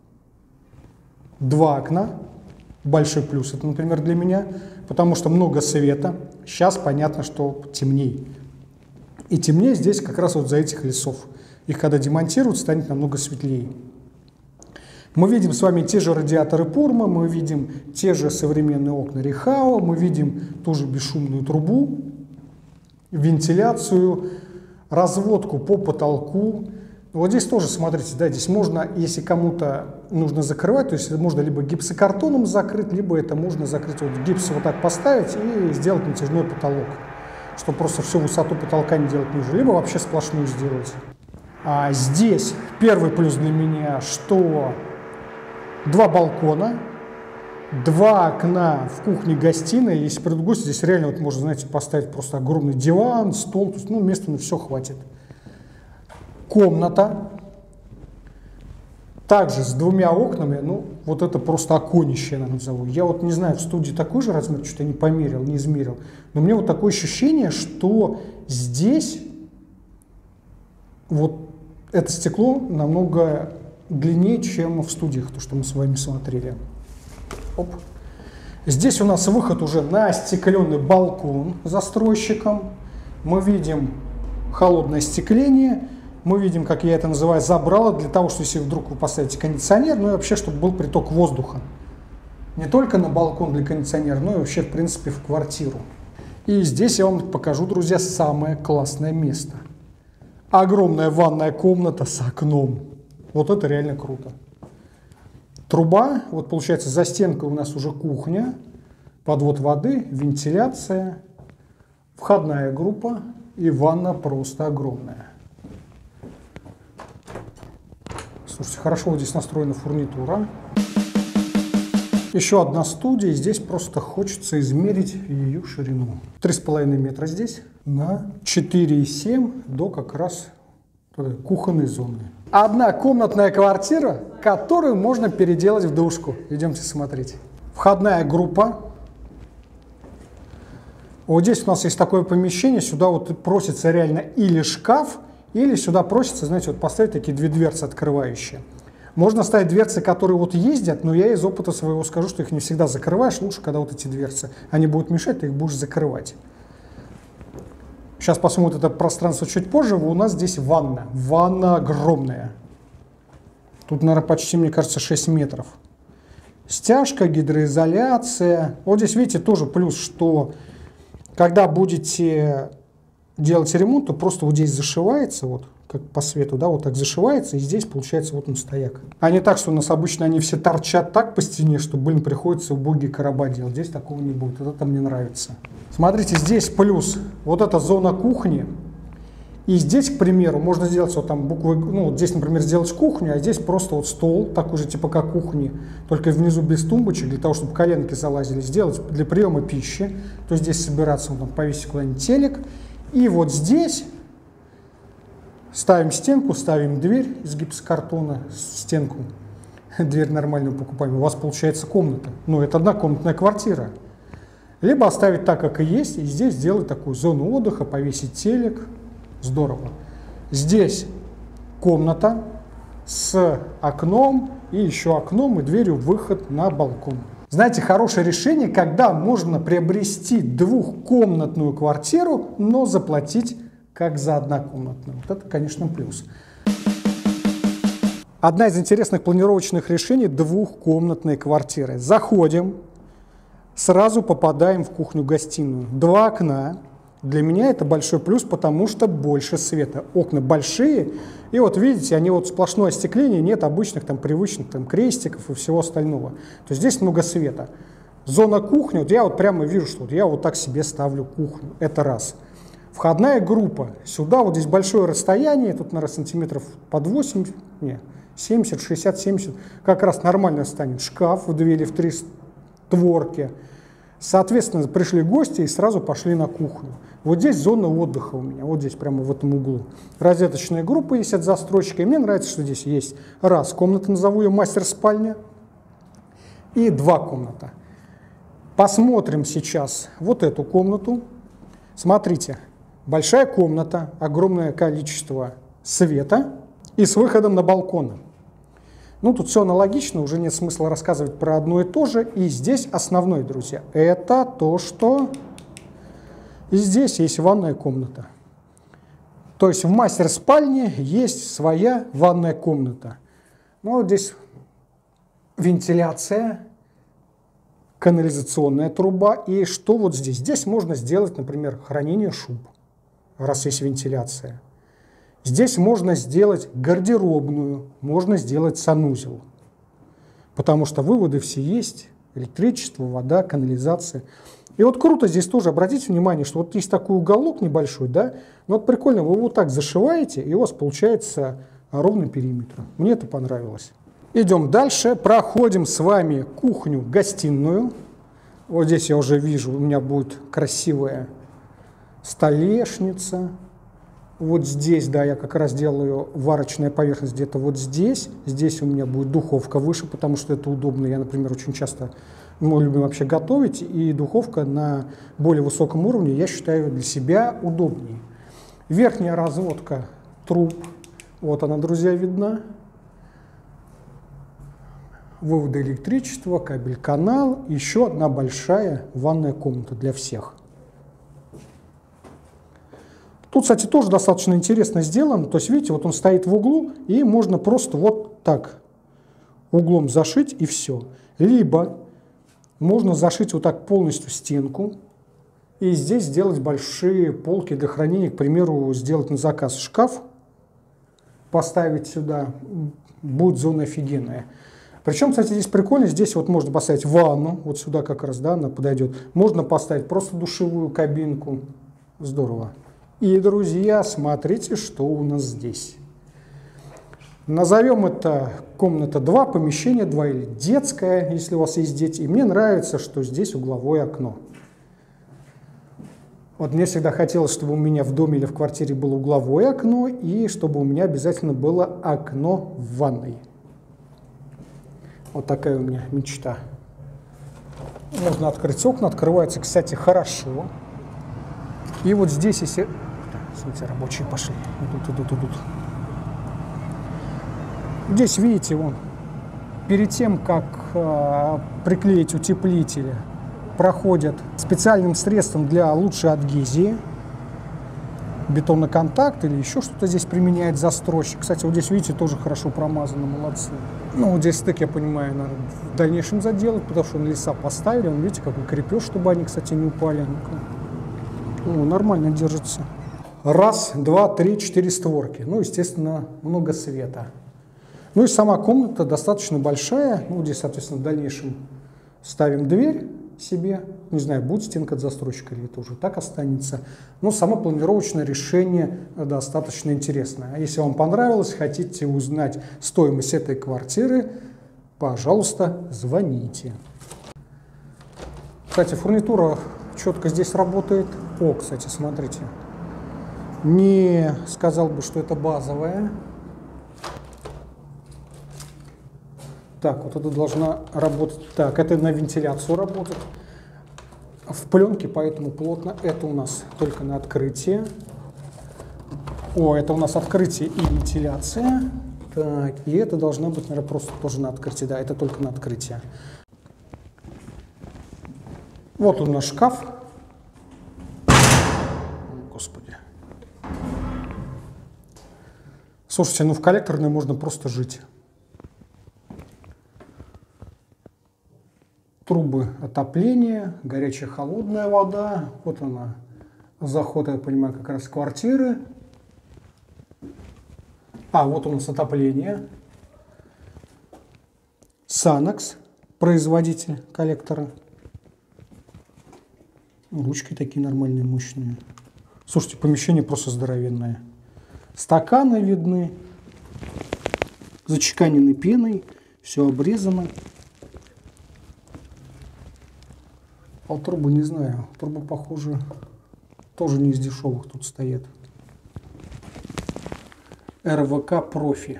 2 окна, большой плюс это, например, для меня, потому что много света. Сейчас понятно, что темнее. И темнее здесь как раз вот за этих лесов. их когда демонтируют, станет намного светлее. Мы видим с вами те же радиаторы Пурма, мы видим те же современные окна Рихао, мы видим ту же бесшумную трубу, вентиляцию, разводку по потолку. Вот здесь тоже, смотрите, да, здесь можно, если кому-то нужно закрывать, то есть можно либо гипсокартоном закрыть, либо это можно закрыть, вот гипс вот так поставить и сделать натяжной потолок, чтобы просто всю высоту потолка не делать ниже, либо вообще сплошную сделать. А здесь первый плюс для меня, что 2 балкона, 2 окна в кухне-гостиной. Если придут гости, здесь реально вот можно, знаете, поставить просто огромный диван, стол, то есть, ну, места на все хватит. Комната, также с 2 окнами, ну, вот это просто оконище, я назову. Я вот не знаю, в студии такой же размер, что-то я не померил, не измерил, но мне вот такое ощущение, что здесь вот это стекло намного длиннее, чем в студиях, то, что мы с вами смотрели. Оп. Здесь у нас выход уже на остекленный балкон застройщиком. Мы видим холодное остекление. Мы видим, как я это называю, забрало, для того, что если вдруг вы поставите кондиционер, ну и вообще, чтобы был приток воздуха. Не только на балкон для кондиционера, но и вообще, в принципе, в квартиру. И здесь я вам покажу, друзья, самое классное место. Огромная ванная комната с окном. Вот это реально круто. Труба, вот получается, за стенкой у нас уже кухня, подвод воды, вентиляция, входная группа и ванна просто огромная. Слушайте, хорошо вот здесь настроена фурнитура. Еще одна студия, здесь просто хочется измерить ее ширину. 3,5 метра здесь на 4,7 до как раз кухонной зоны. Одна комнатная квартира, которую можно переделать в душку. Идемте смотреть. Входная группа. Вот здесь у нас есть такое помещение, сюда вот просится реально или шкаф, или сюда просится, знаете, вот поставить такие 2 дверцы открывающие. Можно ставить дверцы, которые вот ездят, но я из опыта своего скажу, что их не всегда закрываешь. Лучше, когда вот эти дверцы, они будут мешать, ты их будешь закрывать. Сейчас посмотрим вот это пространство чуть позже. У нас здесь ванна. Ванна огромная. Тут, наверное, почти, мне кажется, 6 метров. Стяжка, гидроизоляция. Вот здесь, видите, тоже плюс, что когда будете делать ремонт, то просто вот здесь зашивается, вот как по свету, да, вот так зашивается, и здесь получается вот он стояк. А не так, что у нас обычно они все торчат так по стене, что, блин, приходится убогие короба делать. Здесь такого не будет. Вот это мне нравится. Смотрите, здесь плюс. Вот эта зона кухни. И здесь, к примеру, можно сделать вот там буквы, ну, вот здесь, например, сделать кухню, а здесь просто вот стол, такой же типа как кухни, только внизу без тумбочек, для того, чтобы коленки залазили, сделать для приема пищи. То есть здесь собираться, вот там повесить куда-нибудь телек. И вот здесь ставим стенку, ставим дверь из гипсокартона, стенку, дверь нормальную покупаем, у вас получается комната. Ну, это однокомнатная квартира. Либо оставить так, как и есть, и здесь сделать такую зону отдыха, повесить телек. Здорово. Здесь комната с окном, и еще окном, и дверью выход на балкон. Знаете, хорошее решение, когда можно приобрести 2-комнатную квартиру, но заплатить как за однокомнатную. Вот это, конечно, плюс. Одна из интересных планировочных решений – 2-комнатные квартиры. Заходим, сразу попадаем в кухню-гостиную. 2 окна. Для меня это большой плюс, потому что больше света. Окна большие, и вот видите, они вот сплошное остекление, нет обычных там привычных там крестиков и всего остального. То есть здесь много света. Зона кухни, вот я вот прямо вижу, что вот я вот так себе ставлю кухню. Это раз. Входная группа. Сюда вот здесь большое расстояние, тут, наверное, сантиметров под 80, не, 70, 60, 70. Как раз нормально станет шкаф в 2 или в 3 створки. Соответственно, пришли гости и сразу пошли на кухню. Вот здесь зона отдыха у меня, вот здесь прямо в этом углу. Розеточная группа есть от застройщика. И мне нравится, что здесь есть раз комната, назову ее мастер-спальня, и 2 комната. Посмотрим сейчас вот эту комнату. Смотрите, большая комната, огромное количество света и с выходом на балкон. Ну, тут все аналогично, уже нет смысла рассказывать про одно и то же. И здесь основное, друзья, это то, что и здесь есть ванная комната. То есть в мастер-спальне есть своя ванная комната. Ну, вот здесь вентиляция, канализационная труба. И что вот здесь? Здесь можно сделать, например, хранение шуб, раз есть вентиляция. Здесь можно сделать гардеробную, можно сделать санузел. Потому что выводы все есть. Электричество, вода, канализация. И вот круто здесь тоже, обратите внимание, что вот есть такой уголок небольшой, да, но вот прикольно, вы вот так зашиваете, и у вас получается ровный периметр. Мне это понравилось. Идем дальше, проходим с вами кухню-гостиную. Вот здесь я уже вижу, у меня будет красивая столешница. Вот здесь, да, я как раз делаю варочная поверхность где-то вот здесь. Здесь у меня будет духовка выше, потому что это удобно. Я, например, очень часто, мы любим вообще готовить, и духовка на более высоком уровне, я считаю, для себя удобнее. Верхняя разводка труб, вот она, друзья, видна. Выводы электричества, кабель-канал, еще одна большая ванная комната для всех. Тут, кстати, тоже достаточно интересно сделано. То есть, видите, вот он стоит в углу, и можно просто вот так углом зашить, и все. Либо можно зашить вот так полностью стенку, и здесь сделать большие полки для хранения, к примеру, сделать на заказ шкаф, поставить сюда, будет зона офигенная. Причем, кстати, здесь прикольно, здесь вот можно поставить ванну, вот сюда как раз, да, она подойдет. Можно поставить просто душевую кабинку, здорово. И, друзья, смотрите, что у нас здесь. Назовем это комната 2, помещение 2 или детская, если у вас есть дети. И мне нравится, что здесь угловое окно. Вот мне всегда хотелось, чтобы у меня в доме или в квартире было угловое окно, и чтобы у меня обязательно было окно в ванной. Вот такая у меня мечта. Можно открыть окна, открывается, кстати, хорошо. И вот здесь, если... Смотрите, рабочие пошли. Идут. Здесь, видите, вон, перед тем, как приклеить утеплители, проходят специальным средством для лучшей адгезии. Бетоноконтакт или еще что-то здесь применяет застройщик. Кстати, вот здесь, видите, тоже хорошо промазано, молодцы. Ну, вот здесь стык, я понимаю, надо в дальнейшем заделать, потому что на леса поставили. Вон, видите, какой крепеж, чтобы они, кстати, не упали. Ну, нормально держится. Раз, два, три, 4 створки. Ну, естественно, много света. Ну и сама комната достаточно большая. Ну, здесь, соответственно, в дальнейшем ставим дверь себе. Не знаю, будет стенка от застройщика или это уже так останется. Но само планировочное решение достаточно интересное. А если вам понравилось, хотите узнать стоимость этой квартиры, пожалуйста, звоните. Кстати, фурнитура четко здесь работает. О, кстати, смотрите. Не сказал бы, что это базовая. Так, вот это должна работать. Так, это на вентиляцию работает. В пленке, поэтому плотно. Это у нас только на открытие. О, это у нас открытие и вентиляция. Так, и это должно быть, наверное, просто тоже на открытие. Да, это только на открытие. Вот у нас шкаф. Господи. Слушайте, ну в коллекторной можно просто жить. Трубы отопления, горячая, холодная вода. Вот она, заход, я понимаю, как раз квартиры. А, вот у нас отопление. Санокс, производитель коллектора. Ручки такие нормальные, мощные. Слушайте, помещение просто здоровенное. Стаканы видны, зачеканены пеной, все обрезано. А трубы не знаю, трубы, похоже, тоже не из дешевых тут стоят. РВК Профи.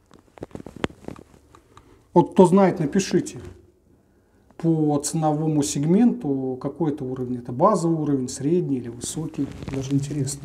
Вот кто знает, напишите по ценовому сегменту какой это уровень. Это базовый уровень, средний или высокий. Даже интересно.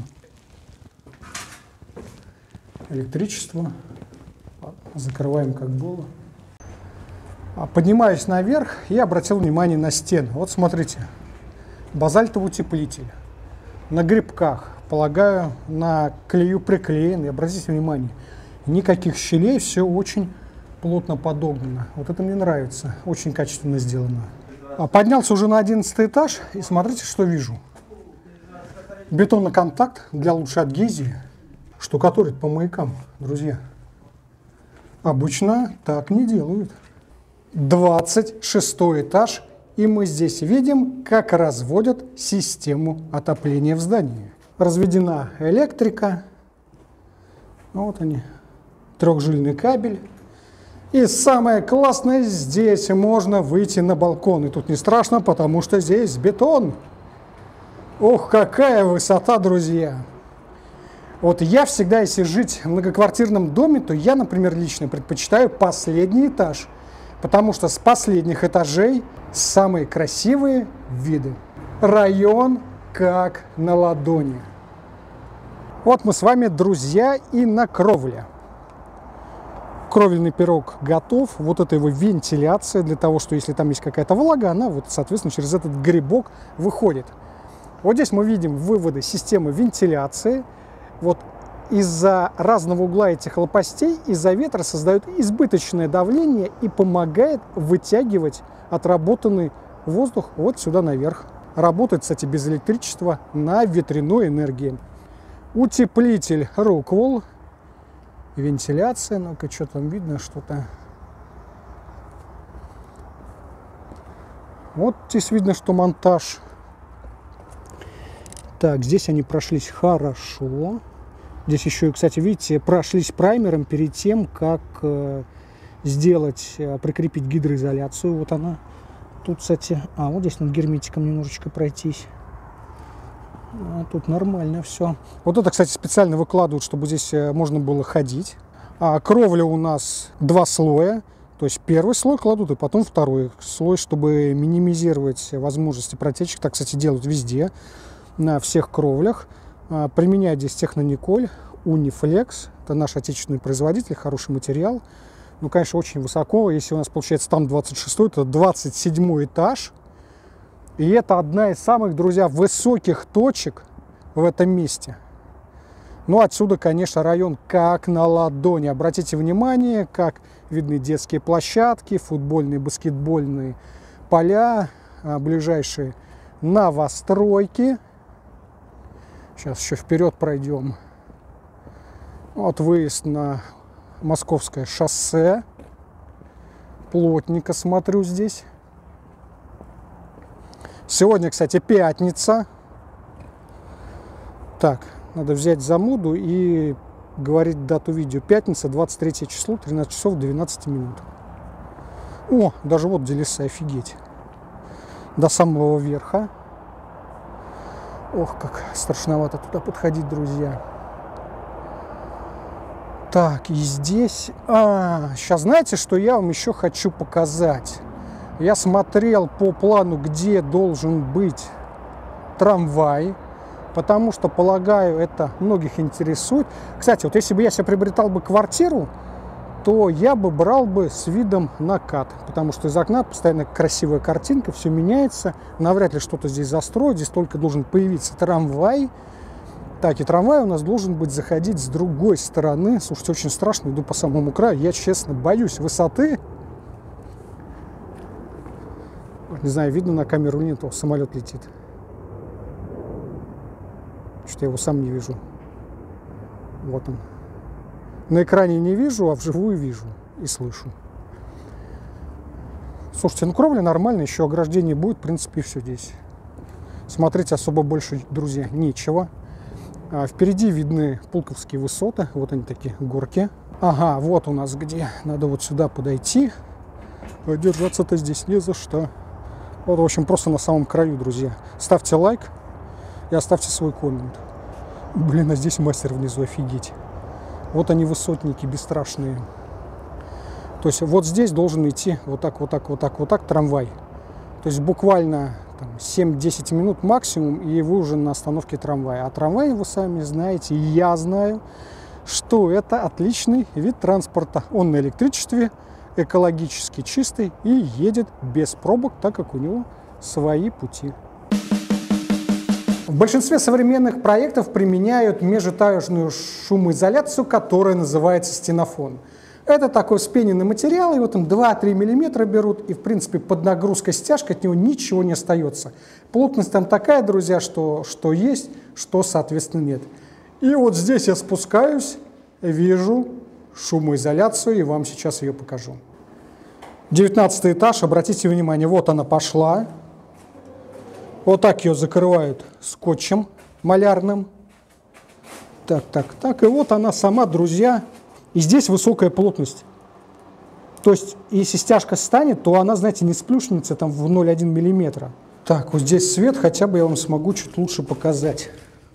Электричество. Закрываем, как было. Поднимаясь наверх, я обратил внимание на стены. Вот смотрите, базальтовый утеплитель. На грибках полагаю, на клею приклеены. Обратите внимание, никаких щелей, все очень плотно подогнано. Вот это мне нравится, очень качественно сделано. Поднялся уже на 11 этаж, и смотрите, что вижу. Бетонный контакт для лучшей адгезии штукатурит по маякам, друзья. Обычно так не делают. 26 этаж, и мы здесь видим, как разводят систему отопления в здании. Разведена электрика. Вот они, трехжильный кабель. И самое классное, здесь можно выйти на балкон. И тут не страшно, потому что здесь бетон. Ох, какая высота, друзья! Вот я всегда, если жить в многоквартирном доме, то я, например, лично предпочитаю последний этаж, потому что с последних этажей самые красивые виды. Район как на ладони. Вот мы с вами, друзья, и на кровле. Кровельный пирог готов. Вот это его вентиляция, для того, что если там есть какая-то влага, она вот, соответственно, через этот грибок выходит. Вот здесь мы видим выводы системы вентиляции. Вот из-за разного угла этих лопастей, из-за ветра создают избыточное давление и помогает вытягивать отработанный воздух вот сюда наверх. Работает, кстати, без электричества на ветряной энергии. Утеплитель Rockwell. Вентиляция. Ну-ка, что там видно, что-то. Вот здесь видно, что монтаж. Так, здесь они прошлись хорошо. Здесь еще, кстати, видите, прошлись праймером перед тем, как прикрепить гидроизоляцию. Вот она. Тут, кстати, вот здесь над герметиком немножечко пройтись. Тут нормально все. Вот это, кстати, специально выкладывают, чтобы здесь можно было ходить. Кровля у нас 2 слоя. То есть первый слой кладут, и потом второй слой, чтобы минимизировать возможности протечек. Так, кстати, делают везде, на всех кровлях. Применяют здесь Технониколь, Унифлекс. Это наш отечественный производитель, хороший материал. Ну, конечно, очень высоко. Если у нас получается там 26-й, то 27-й этаж. И это одна из самых, друзья, высоких точек в этом месте. Ну, отсюда, конечно, район как на ладони. Обратите внимание, как видны детские площадки, футбольные, баскетбольные поля, ближайшие новостройки. Сейчас еще вперед пройдем. Вот выезд на Московское шоссе. Плотненько смотрю здесь. Сегодня, кстати, пятница. Так, надо взять замуду и говорить дату видео. Пятница, 23 число, 13 часов 12 минут. О, даже вот где леса, офигеть. До самого верха. Ох, как страшновато туда подходить, друзья. Так, и здесь... сейчас знаете, что я вам еще хочу показать? Я смотрел по плану, где должен быть трамвай, потому что, полагаю, это многих интересует. Кстати, вот если бы я себе приобретал бы квартиру, то я бы брал бы с видом на КАТ, потому что из окна постоянно красивая картинка, все меняется, навряд ли что-то здесь застроить, здесь только должен появиться трамвай. Так, и трамвай у нас должен быть заходить с другой стороны. Слушайте, очень страшно, иду по самому краю, я, честно, боюсь высоты. Не знаю, видно на камеру или нет, самолет летит. Что-то я его сам не вижу. Вот он. На экране не вижу, а вживую вижу и слышу. Слушайте, ну кровля нормально, еще ограждение будет, в принципе, и все здесь. Смотреть особо больше, друзья, нечего. Впереди видны Пулковские высоты, вот они такие, горки. Ага, вот у нас где, надо вот сюда подойти. Держаться-то здесь не за что. Вот, в общем, просто на самом краю, друзья. Ставьте лайк и оставьте свой коммент. Блин, а здесь мастер внизу, офигеть. Вот они, высотники бесстрашные. То есть вот здесь должен идти вот так, вот так, вот так, вот так трамвай. То есть буквально 7-10 минут максимум, и вы уже на остановке трамвая. А трамвай, вы сами знаете, и я знаю, что это отличный вид транспорта. Он на электричестве, экологически чистый и едет без пробок, так как у него свои пути. В большинстве современных проектов применяют межэтажную шумоизоляцию, которая называется стенофон. Это такой вспененный материал, его там 2-3 мм берут, и в принципе под нагрузкой стяжки от него ничего не остается. Плотность там такая, друзья, что есть, что соответственно нет. И вот здесь я спускаюсь, вижу шумоизоляцию, и вам сейчас ее покажу. 19 этаж, обратите внимание, вот она пошла. Вот так ее закрывают скотчем малярным. Так. И вот она сама, друзья. И здесь высокая плотность. То есть, если стяжка станет, то она, знаете, не сплюшнется там в 0,1 мм. Так, вот здесь свет, хотя бы я вам смогу чуть лучше показать.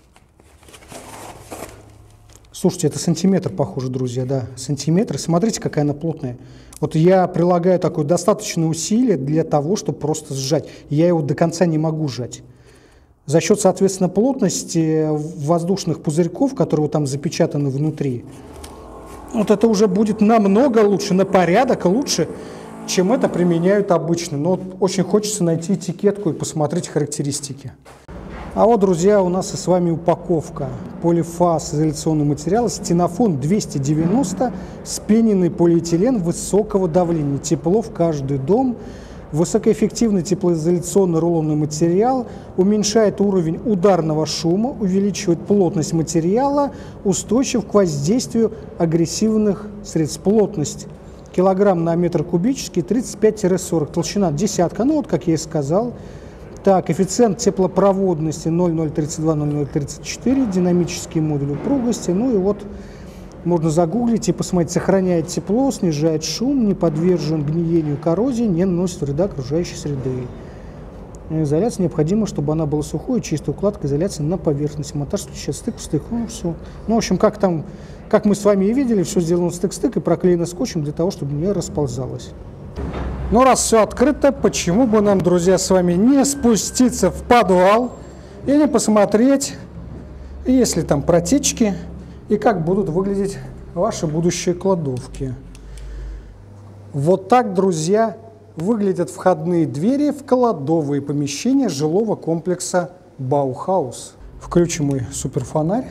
Слушайте, это сантиметр, похоже, друзья, да, сантиметр. Смотрите, какая она плотная. Вот я прилагаю такое достаточное усилие для того, чтобы просто сжать. Я его до конца не могу сжать. За счет, соответственно, плотности воздушных пузырьков, которые там запечатаны внутри, вот это уже будет намного лучше, на порядок лучше, чем это применяют обычно. Но вот очень хочется найти этикетку и посмотреть характеристики. А вот, друзья, у нас и с вами упаковка. Полифаз изоляционного материала, стенофон 290, вспененный полиэтилен высокого давления. Тепло в каждый дом. Высокоэффективный теплоизоляционный рулонный материал, уменьшает уровень ударного шума, увеличивает плотность материала, устойчив к воздействию агрессивных средств. Плотность килограмм на метр кубический 35-40, толщина десятка, ну вот как я и сказал. Так, коэффициент теплопроводности 0,032-0,034, динамический модуль упругости. Ну и вот можно загуглить и посмотреть. Сохраняет тепло, снижает шум, не подвержен гниению, коррозии, не наносит вреда окружающей среды. Изоляция необходима, чтобы она была сухой, чистой укладка изоляции на поверхности. Монтаж включает стык в стык. Ну все. Ну, в общем, как мы с вами и видели, все сделано стык-стык и проклеено скотчем для того, чтобы не расползалось. Ну, раз все открыто, почему бы нам, друзья, с вами не спуститься в подвал и не посмотреть, есть ли там протечки и как будут выглядеть ваши будущие кладовки. Вот так, друзья, выглядят входные двери в кладовые помещения жилого комплекса Баухаус. Включим мой суперфонарь.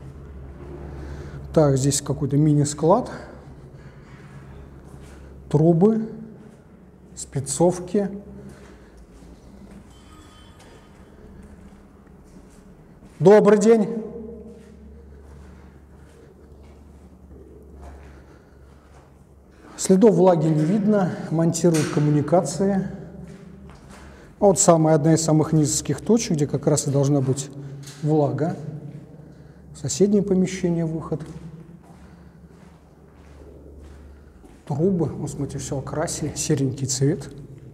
Так, здесь какой-то мини-склад. Трубы. Спецовки. Добрый день. Следов влаги не видно. Монтируют коммуникации. Вот одна из самых низких точек, где как раз и должна быть влага. Соседнее помещение, выход. Трубы, вот смотрите, все окрасили, серенький цвет.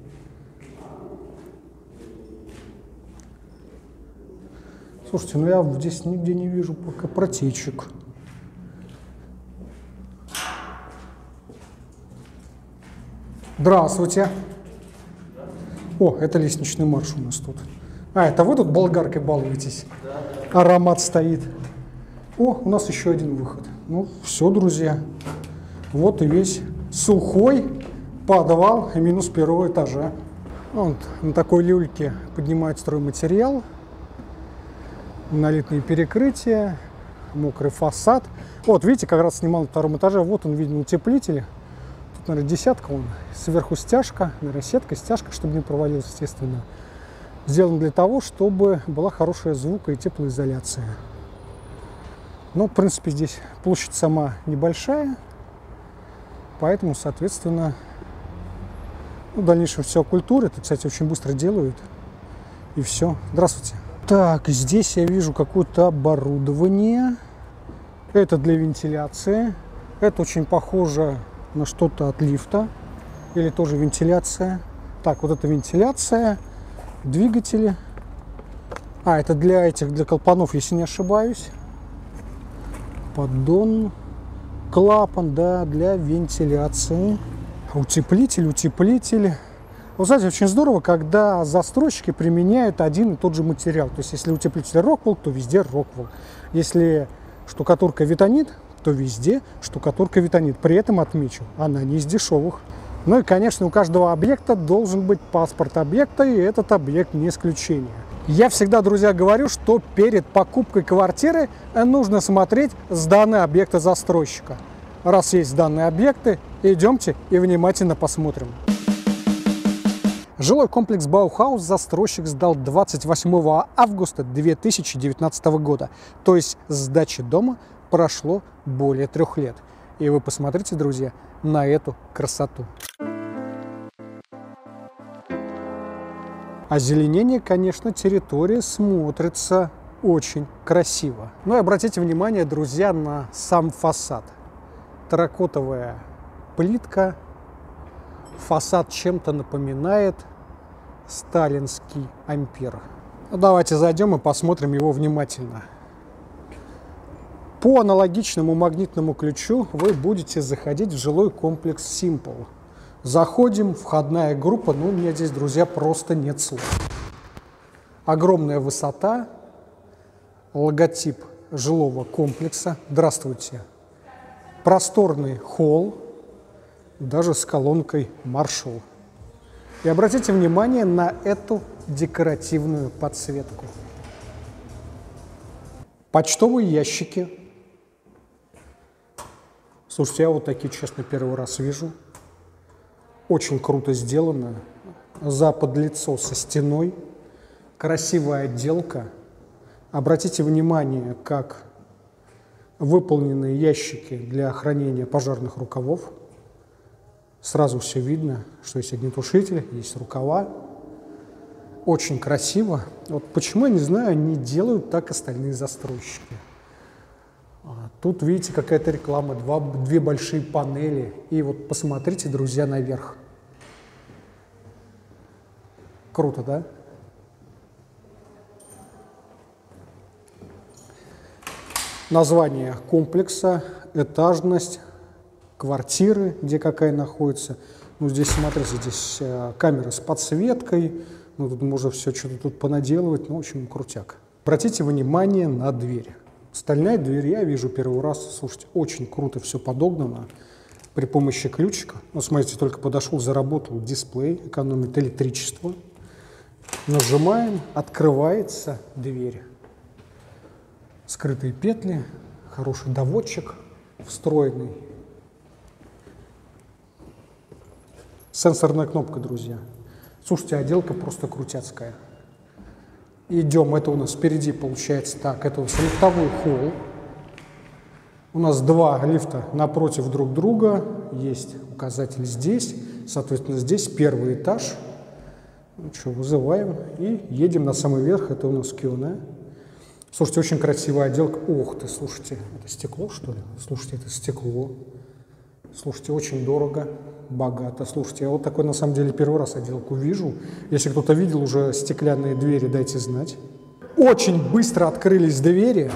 Слушайте, ну я здесь нигде не вижу пока протечек. Здравствуйте. О, это лестничный марш у нас тут. А, это вы тут болгаркой балуетесь? Да. Аромат стоит. О, у нас еще один выход. Ну, все, друзья. Вот и весь сухой подвал минус первого этажа. Вот, на такой люльке поднимают стройматериал, монолитные перекрытия, мокрый фасад. Вот, видите, как раз снимал на втором этаже, вот он, видно, утеплитель. Тут, наверное, десятка, вон, сверху стяжка, наверное, сетка, стяжка, чтобы не провалилась, естественно. Сделано для того, чтобы была хорошая звуко- и теплоизоляция. Но, в принципе, здесь площадь сама небольшая. Поэтому, соответственно, в дальнейшем все культура. Это, кстати, очень быстро делают. И все. Здравствуйте. Так, здесь я вижу какое-то оборудование. Это для вентиляции. Это очень похоже на что-то от лифта. Или тоже вентиляция. Так, вот это вентиляция. Двигатели. А, это для клапанов, если не ошибаюсь. Поддон. Клапан, да, для вентиляции. Утеплитель. Вы знаете, очень здорово, когда застройщики применяют один и тот же материал. То есть, если утеплитель Роквелл, то везде Роквелл. Если штукатурка Витонит, то везде штукатурка Витонит. При этом отмечу, она не из дешевых. Ну и, конечно, у каждого объекта должен быть паспорт объекта, и этот объект не исключение. Я всегда, друзья, говорю, что перед покупкой квартиры нужно смотреть сданные объекты застройщика. Раз есть данные объекты, идемте и внимательно посмотрим. Жилой комплекс Баухаус застройщик сдал 28 августа 2019 года. То есть с сдачи дома прошло более 3 лет. И вы посмотрите, друзья, на эту красоту. Озеленение, конечно, территории смотрится очень красиво. Ну и обратите внимание, друзья, на сам фасад. Терракотовая плитка. Фасад чем-то напоминает сталинский ампир. Давайте зайдем и посмотрим его внимательно. По аналогичному магнитному ключу вы будете заходить в жилой комплекс Simple. Заходим, входная группа, ну у меня здесь, друзья, просто нет слов. Огромная высота, логотип жилого комплекса. Здравствуйте. Просторный холл, даже с колонкой Marshall. И обратите внимание на эту декоративную подсветку. Почтовые ящики. Слушайте, я вот такие, честно, первый раз вижу. Очень круто сделано. Заподлицо со стеной. Красивая отделка. Обратите внимание, как выполнены ящики для хранения пожарных рукавов. Сразу все видно, что есть огнетушитель, есть рукава. Очень красиво. Вот почему, я не знаю, не делают так остальные застройщики. Тут, видите, какая-то реклама, две большие панели. И вот посмотрите, друзья, наверх. Круто, да? Название комплекса, этажность, квартиры, где какая находится. Ну, здесь, смотрите, здесь камеры с подсветкой. Ну, тут можно все что-то тут понаделывать. Ну, в общем, крутяк. Обратите внимание на дверь. Стальная дверь я вижу первый раз. Слушайте, очень круто все подогнано при помощи ключика. Ну, смотрите, только подошел, заработал дисплей, экономит электричество. Нажимаем, открывается дверь. Скрытые петли, хороший доводчик встроенный. Сенсорная кнопка, друзья. Слушайте, отделка просто крутяцкая. Идем, это у нас впереди получается так, это у нас лифтовой холл. У нас 2 лифта напротив друг друга, есть указатель здесь, соответственно, здесь первый этаж. Ну, что, вызываем и едем на самый верх, это у нас Q&A. Слушайте, очень красивая отделка. Ух ты, слушайте, это стекло, что ли? Слушайте, это стекло. Слушайте, очень дорого, богато. Слушайте, я вот такой, на самом деле, первый раз отделку вижу. Если кто-то видел уже стеклянные двери, дайте знать. Очень быстро открылись двери.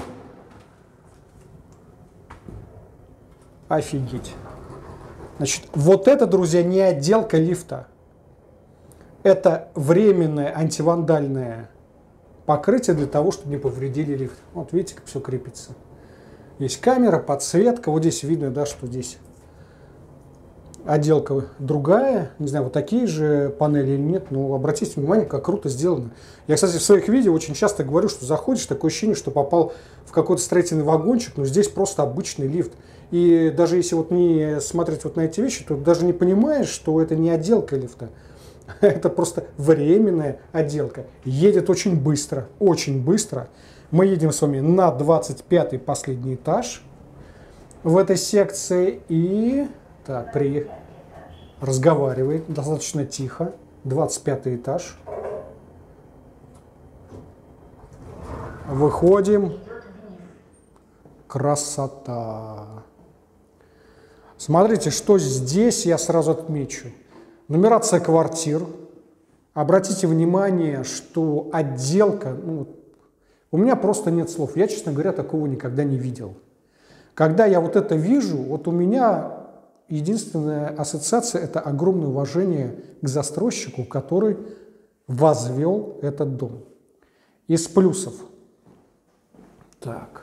Офигеть. Значит, вот это, друзья, не отделка лифта. Это временное антивандальное покрытие для того, чтобы не повредили лифт. Вот видите, как все крепится. Есть камера, подсветка. Вот здесь видно, да, что здесь отделка другая. Не знаю, вот такие же панели или нет, но обратите внимание, как круто сделано. Я, кстати, в своих видео очень часто говорю, что заходишь, такое ощущение, что попал в какой-то строительный вагончик, но здесь просто обычный лифт. И даже если вот не смотреть вот на эти вещи, то даже не понимаешь, что это не отделка лифта. Это просто временная отделка. Едет очень быстро, очень быстро. Мы едем с вами на 25-й последний этаж в этой секции. И так, разговаривает достаточно тихо. 25-й этаж. Выходим. Красота. Смотрите, что здесь я сразу отмечу. Нумерация квартир. Обратите внимание, что отделка, ну, у меня просто нет слов. Я, честно говоря, такого никогда не видел. Когда я вот это вижу, вот у меня единственная ассоциация – это огромное уважение к застройщику, который возвел этот дом. Из плюсов. Так.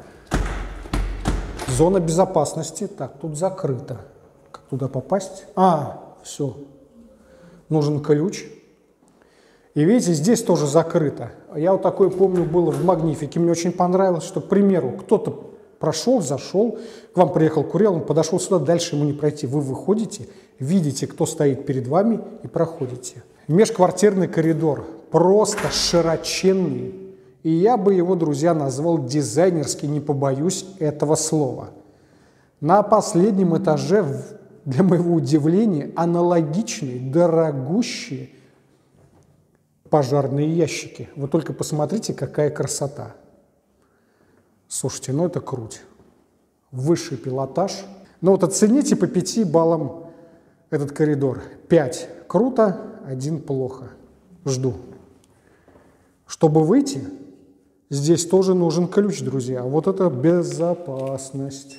Зона безопасности. Так, тут закрыто. Как туда попасть? Все. Нужен ключ. И видите, здесь тоже закрыто. Я вот такое помню было в Магнифике. Мне очень понравилось, что, к примеру, кто-то прошел, зашел, к вам приехал курьер, он подошел сюда, дальше ему не пройти. Вы выходите, видите, кто стоит перед вами, и проходите. Межквартирный коридор просто широченный. И я бы его, друзья, назвал дизайнерский, не побоюсь этого слова. На последнем этаже, для моего удивления, аналогичные, дорогущие пожарные ящики. Вы только посмотрите, какая красота. Слушайте, ну это круть. Высший пилотаж. Но вот оцените по 5 баллам этот коридор. 5 круто, 1 плохо. Жду. Чтобы выйти, здесь тоже нужен ключ, друзья. Вот это безопасность.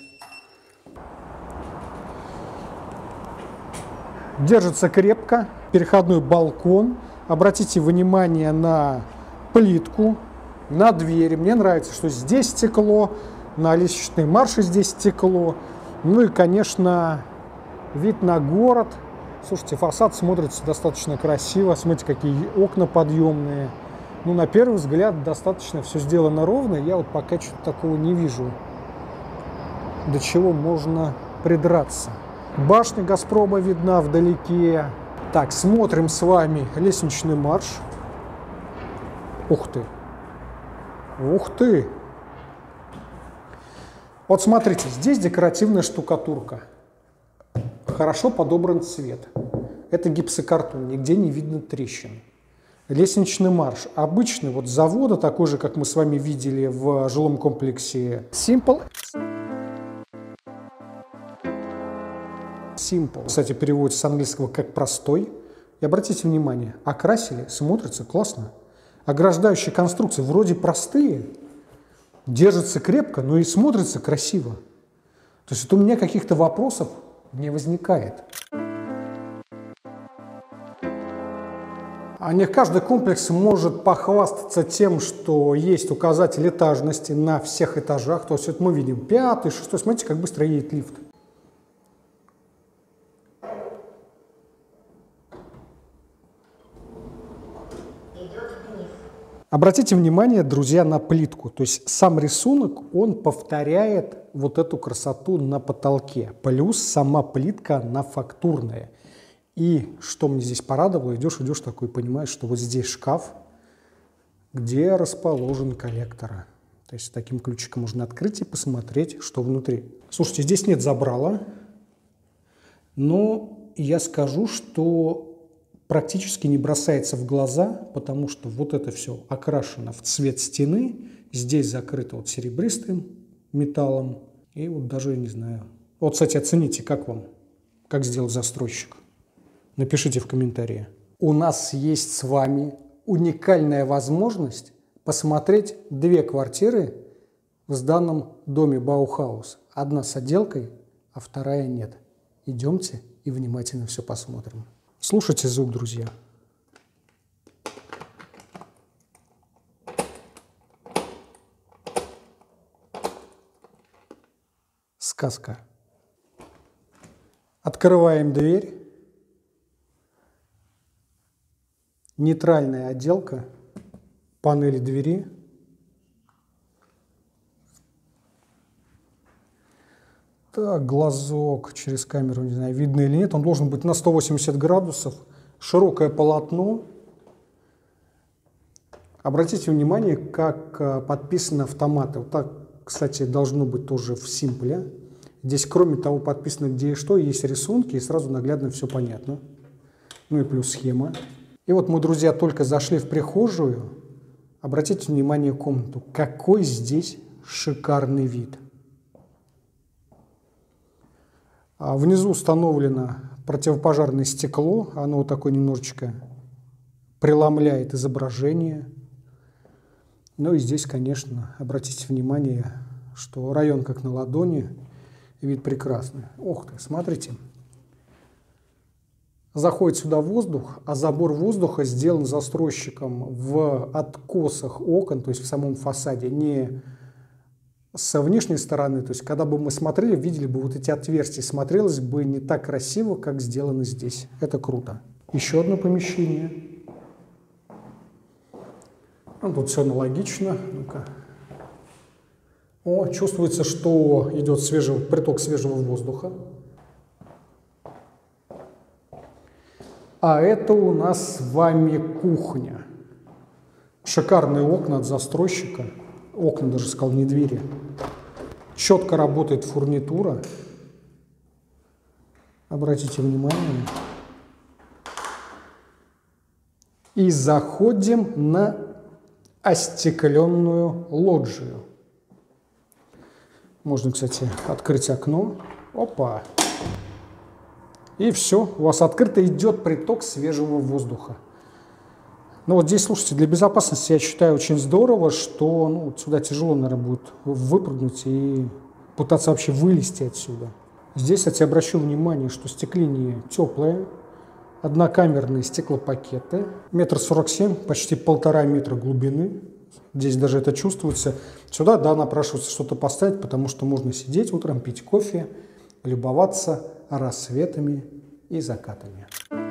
Держится крепко. Переходной балкон. Обратите внимание на плитку, на двери. Мне нравится, что здесь стекло, на лестничной марше здесь стекло. Ну и, конечно, вид на город. Слушайте, фасад смотрится достаточно красиво. Смотрите, какие окна подъемные. Ну, на первый взгляд, достаточно все сделано ровно. Я вот пока что-то такого не вижу, до чего можно придраться. Башня «Газпрома» видна вдалеке. Так, смотрим с вами лестничный марш. Ух ты! Ух ты! Вот смотрите, здесь декоративная штукатурка. Хорошо подобран цвет. Это гипсокартон, нигде не видно трещин. Лестничный марш. Обычный, вот с завода, такой же, как мы с вами видели в жилом комплексе Simple. Simple, кстати, переводится с английского как «простой». И обратите внимание, окрасили, смотрится классно. Ограждающие конструкции вроде простые, держатся крепко, но и смотрятся красиво. То есть вот у меня каких-то вопросов не возникает. А не каждый комплекс может похвастаться тем, что есть указатель этажности на всех этажах. То есть вот мы видим 5-й, 6-й. Смотрите, как быстро едет лифт. Обратите внимание, друзья, на плитку. То есть сам рисунок, он повторяет вот эту красоту на потолке. Плюс сама плитка, она фактурная. И что мне здесь порадовало, идешь такой, понимаешь, что вот здесь шкаф, где расположен коллектор. То есть таким ключиком можно открыть и посмотреть, что внутри. Слушайте, здесь нет забрала, но я скажу, что практически не бросается в глаза, потому что вот это все окрашено в цвет стены, здесь закрыто вот серебристым металлом, и вот даже, не знаю. Вот, кстати, оцените, как вам, как сделал застройщик. Напишите в комментарии. У нас есть с вами уникальная возможность посмотреть 2 квартиры в данном доме Баухаус. Одна с отделкой, а вторая нет. Идемте и внимательно все посмотрим. Слушайте звук, друзья. Сказка. Открываем дверь. Нейтральная отделка, панели двери. Так, глазок через камеру, не знаю, видно или нет. Он должен быть на 180 градусов. Широкое полотно. Обратите внимание, как подписаны автоматы. Вот так, кстати, должно быть тоже в Simple. Здесь, кроме того, подписано где и что, есть рисунки, и сразу наглядно все понятно. Ну и плюс схема. И вот мы, друзья, только зашли в прихожую. Обратите внимание в комнату. Какой здесь шикарный вид. Внизу установлено противопожарное стекло. Оно вот такое немножечко преломляет изображение. Ну и здесь, конечно, обратите внимание, что район как на ладони. Вид прекрасный. Ух ты, смотрите. Заходит сюда воздух, а забор воздуха сделан застройщиком в откосах окон, то есть в самом фасаде, не со внешней стороны. То есть когда бы мы смотрели, видели бы вот эти отверстия, смотрелось бы не так красиво, как сделано здесь. Это круто. Еще одно помещение. Ну, тут все аналогично. Ну-ка. О, чувствуется, что идет приток свежего воздуха. А это у нас с вами кухня. Шикарные окна от застройщика. Окна, даже сказал, не двери. Четко работает фурнитура. Обратите внимание. И заходим на остекленную лоджию. Можно, кстати, открыть окно. Опа. И все, у вас открыто идет приток свежего воздуха. Ну вот здесь, слушайте, для безопасности я считаю очень здорово, что сюда тяжело, наверное, будет выпрыгнуть и пытаться вообще вылезти отсюда. Здесь, кстати, обращу внимание, что стекление теплое, однокамерные стеклопакеты, 1,47 м, почти 1,5 метра глубины. Здесь даже это чувствуется. Сюда, да, напрашивается что-то поставить, потому что можно сидеть утром, пить кофе, любоваться рассветами и закатами.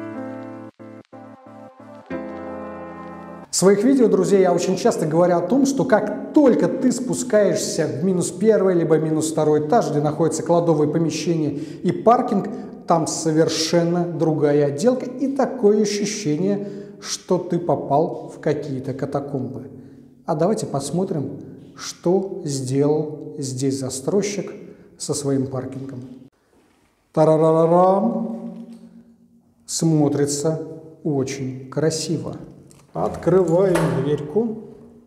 В своих видео, друзья, я очень часто говорю о том, что как только ты спускаешься в -1 либо -2 этаж, где находятся кладовые помещения и паркинг, там совершенно другая отделка и такое ощущение, что ты попал в какие-то катакомбы. А давайте посмотрим, что сделал здесь застройщик со своим паркингом. Тарарарам! Смотрится очень красиво. Открываем дверьку,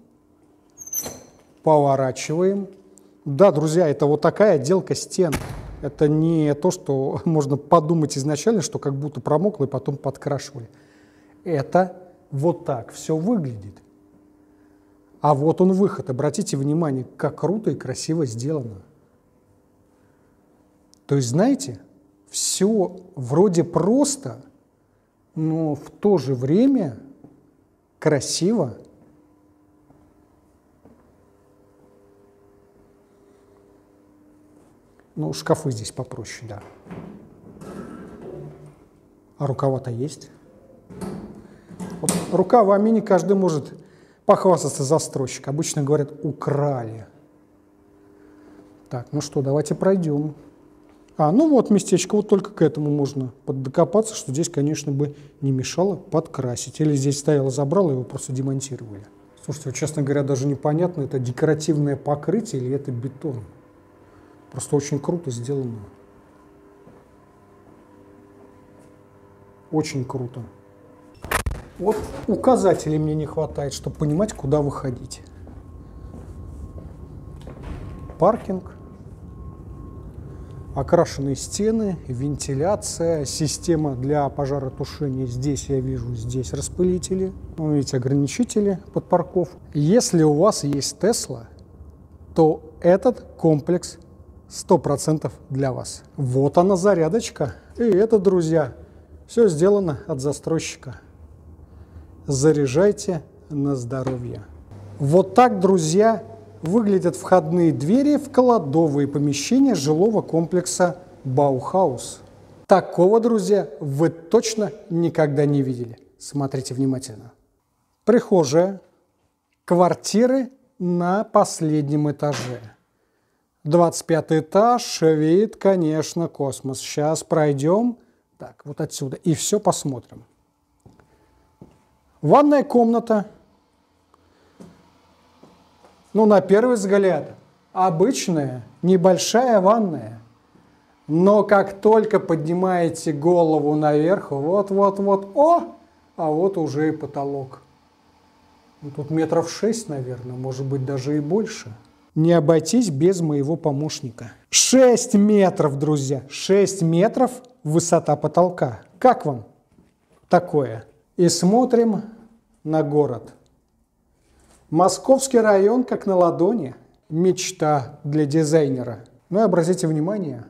поворачиваем. Да, друзья, это вот такая отделка стен. Это не то, что можно подумать изначально, что как будто промокло и потом подкрашивали. Это вот так все выглядит. А вот он выход. Обратите внимание, как круто и красиво сделано. То есть, знаете, все вроде просто, но в то же время красиво. Ну, шкафы здесь попроще, да. А рукава-то есть. Вот рукавами не каждый может похвастаться застройщик. Обычно говорят, украли. Так, ну что, давайте пройдем. Ну вот местечко, вот только к этому можно докопаться, что здесь, конечно, бы не мешало подкрасить. Или здесь стояло, забрало, его просто демонтировали. Слушайте, вот, честно говоря, даже непонятно, это декоративное покрытие или это бетон. Просто очень круто сделано. Очень круто. Вот указателей мне не хватает, чтобы понимать, куда выходить. Паркинг. Окрашенные стены, вентиляция, система для пожаротушения. Здесь я вижу, здесь распылители. Вы видите, ограничители под парковку. Если у вас есть Tesla, то этот комплекс 100% для вас. Вот она зарядочка. И это, друзья, все сделано от застройщика. Заряжайте на здоровье. Вот так, друзья, выглядят входные двери в кладовые помещения жилого комплекса Баухаус. Такого, друзья, вы точно никогда не видели. Смотрите внимательно. Прихожая, квартиры на последнем этаже. 25 этаж, вид, конечно, космос. Сейчас пройдем. Так, вот отсюда. И все посмотрим. Ванная комната. Ну, на первый взгляд, обычная, небольшая ванная. Но как только поднимаете голову наверх, вот-вот-вот, а вот уже и потолок. Ну, тут 6 метров, наверное, может быть, даже и больше. Не обойтись без моего помощника. 6 метров, друзья, 6 метров высота потолка. Как вам такое? И смотрим на город. Московский район как на ладони. Мечта для дизайнера. Ну и обратите внимание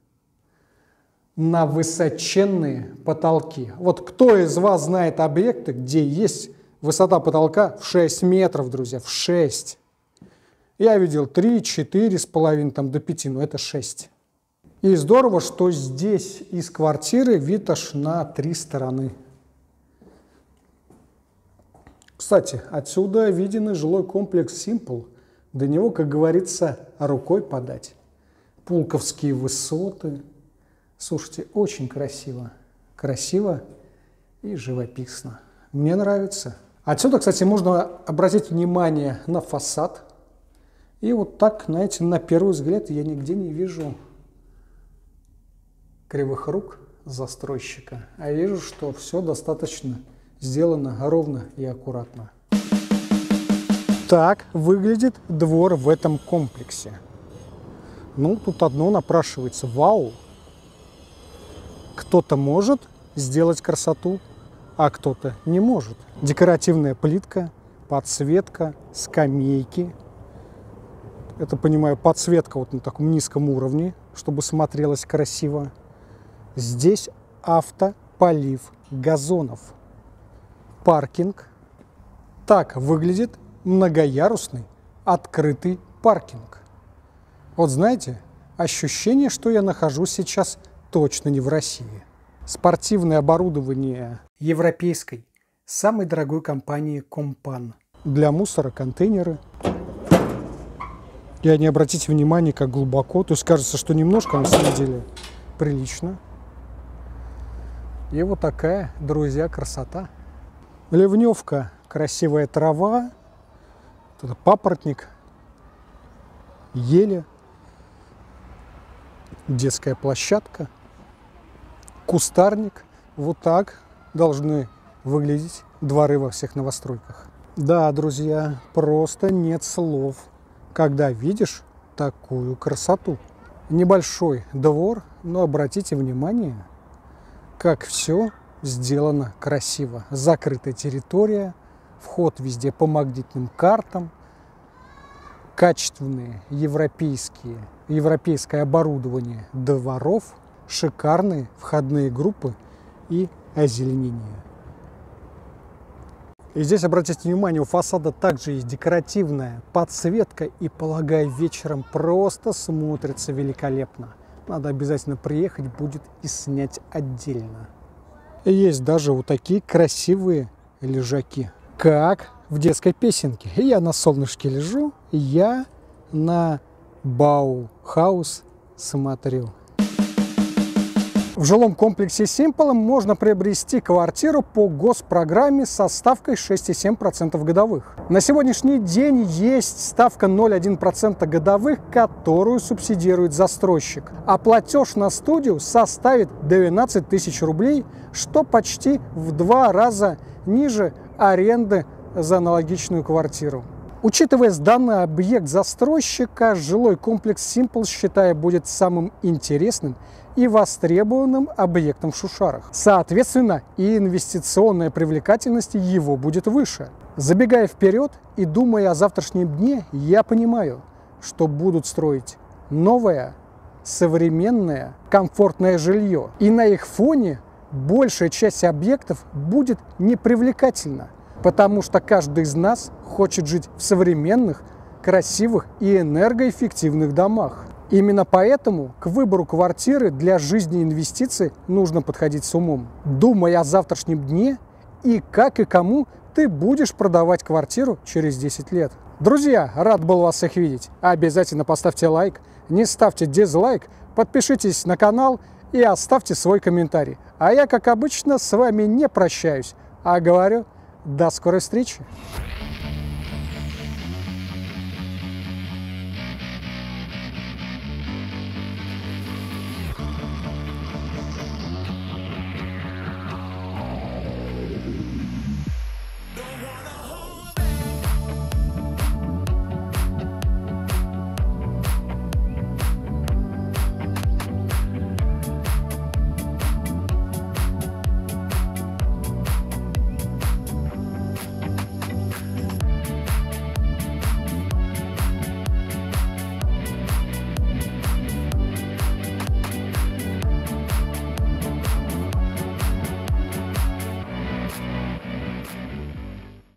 на высоченные потолки. Вот кто из вас знает объекты, где есть высота потолка в 6 метров, друзья, в 6. Я видел 3, 4,5, там до 5, но это 6. И здорово, что здесь из квартиры вид аж на 3 стороны. Кстати, отсюда виден и жилой комплекс Simple. До него, как говорится, рукой подать. Пулковские высоты. Слушайте, очень красиво. Красиво и живописно. Мне нравится. Отсюда, кстати, можно обратить внимание на фасад. И вот так, знаете, на первый взгляд я нигде не вижу кривых рук застройщика. А вижу, что все достаточно сделано ровно и аккуратно. Так выглядит двор в этом комплексе. Ну, тут одно напрашивается. Вау! Кто-то может сделать красоту, а кто-то не может. Декоративная плитка, подсветка, скамейки. Это, понимаю, подсветка вот на таком низком уровне, чтобы смотрелось красиво. Здесь автополив газонов. Паркинг. Так выглядит многоярусный открытый паркинг. Вот знаете, ощущение, что я нахожусь сейчас точно не в России. Спортивное оборудование европейской, самой дорогой компании Компан. Для мусора контейнеры. И не обратите внимание, как глубоко. То есть кажется, что немножко, а на самом деле прилично. И вот такая, друзья, красота. Ливневка, красивая трава, папоротник, ели, детская площадка, кустарник. Вот так должны выглядеть дворы во всех новостройках. Да, друзья, просто нет слов, когда видишь такую красоту. Небольшой двор, но обратите внимание, как все сделано красиво. Закрытая территория, вход везде по магнитным картам, качественные европейское оборудование дворов, шикарные входные группы и озеленение. И здесь, обратите внимание, у фасада также есть декоративная подсветка, и, полагаю, вечером просто смотрится великолепно. Надо обязательно приехать будет и снять отдельно. И есть даже вот такие красивые лежаки, как в детской песенке. Я на солнышке лежу, я на Баухаус смотрю. В жилом комплексе Simple можно приобрести квартиру по госпрограмме со ставкой 6,7% годовых. На сегодняшний день есть ставка 0,1% годовых, которую субсидирует застройщик. А платеж на студию составит 12 тысяч рублей, что почти в 2 раза ниже аренды за аналогичную квартиру. Учитывая данный объект застройщика, жилой комплекс Simple, считаю, будет самым интересным и востребованным объектом в Шушарах. Соответственно, и инвестиционная привлекательность его будет выше. Забегая вперед и думая о завтрашнем дне, я понимаю, что будут строить новое, современное, комфортное жилье. И на их фоне большая часть объектов будет непривлекательна, потому что каждый из нас хочет жить в современных, красивых и энергоэффективных домах. Именно поэтому к выбору квартиры для жизни и инвестиций нужно подходить с умом. Думай о завтрашнем дне и как и кому ты будешь продавать квартиру через 10 лет. Друзья, рад был вас всех видеть. Обязательно поставьте лайк, не ставьте дизлайк, подпишитесь на канал и оставьте свой комментарий. А я, как обычно, с вами не прощаюсь, а говорю до скорой встречи.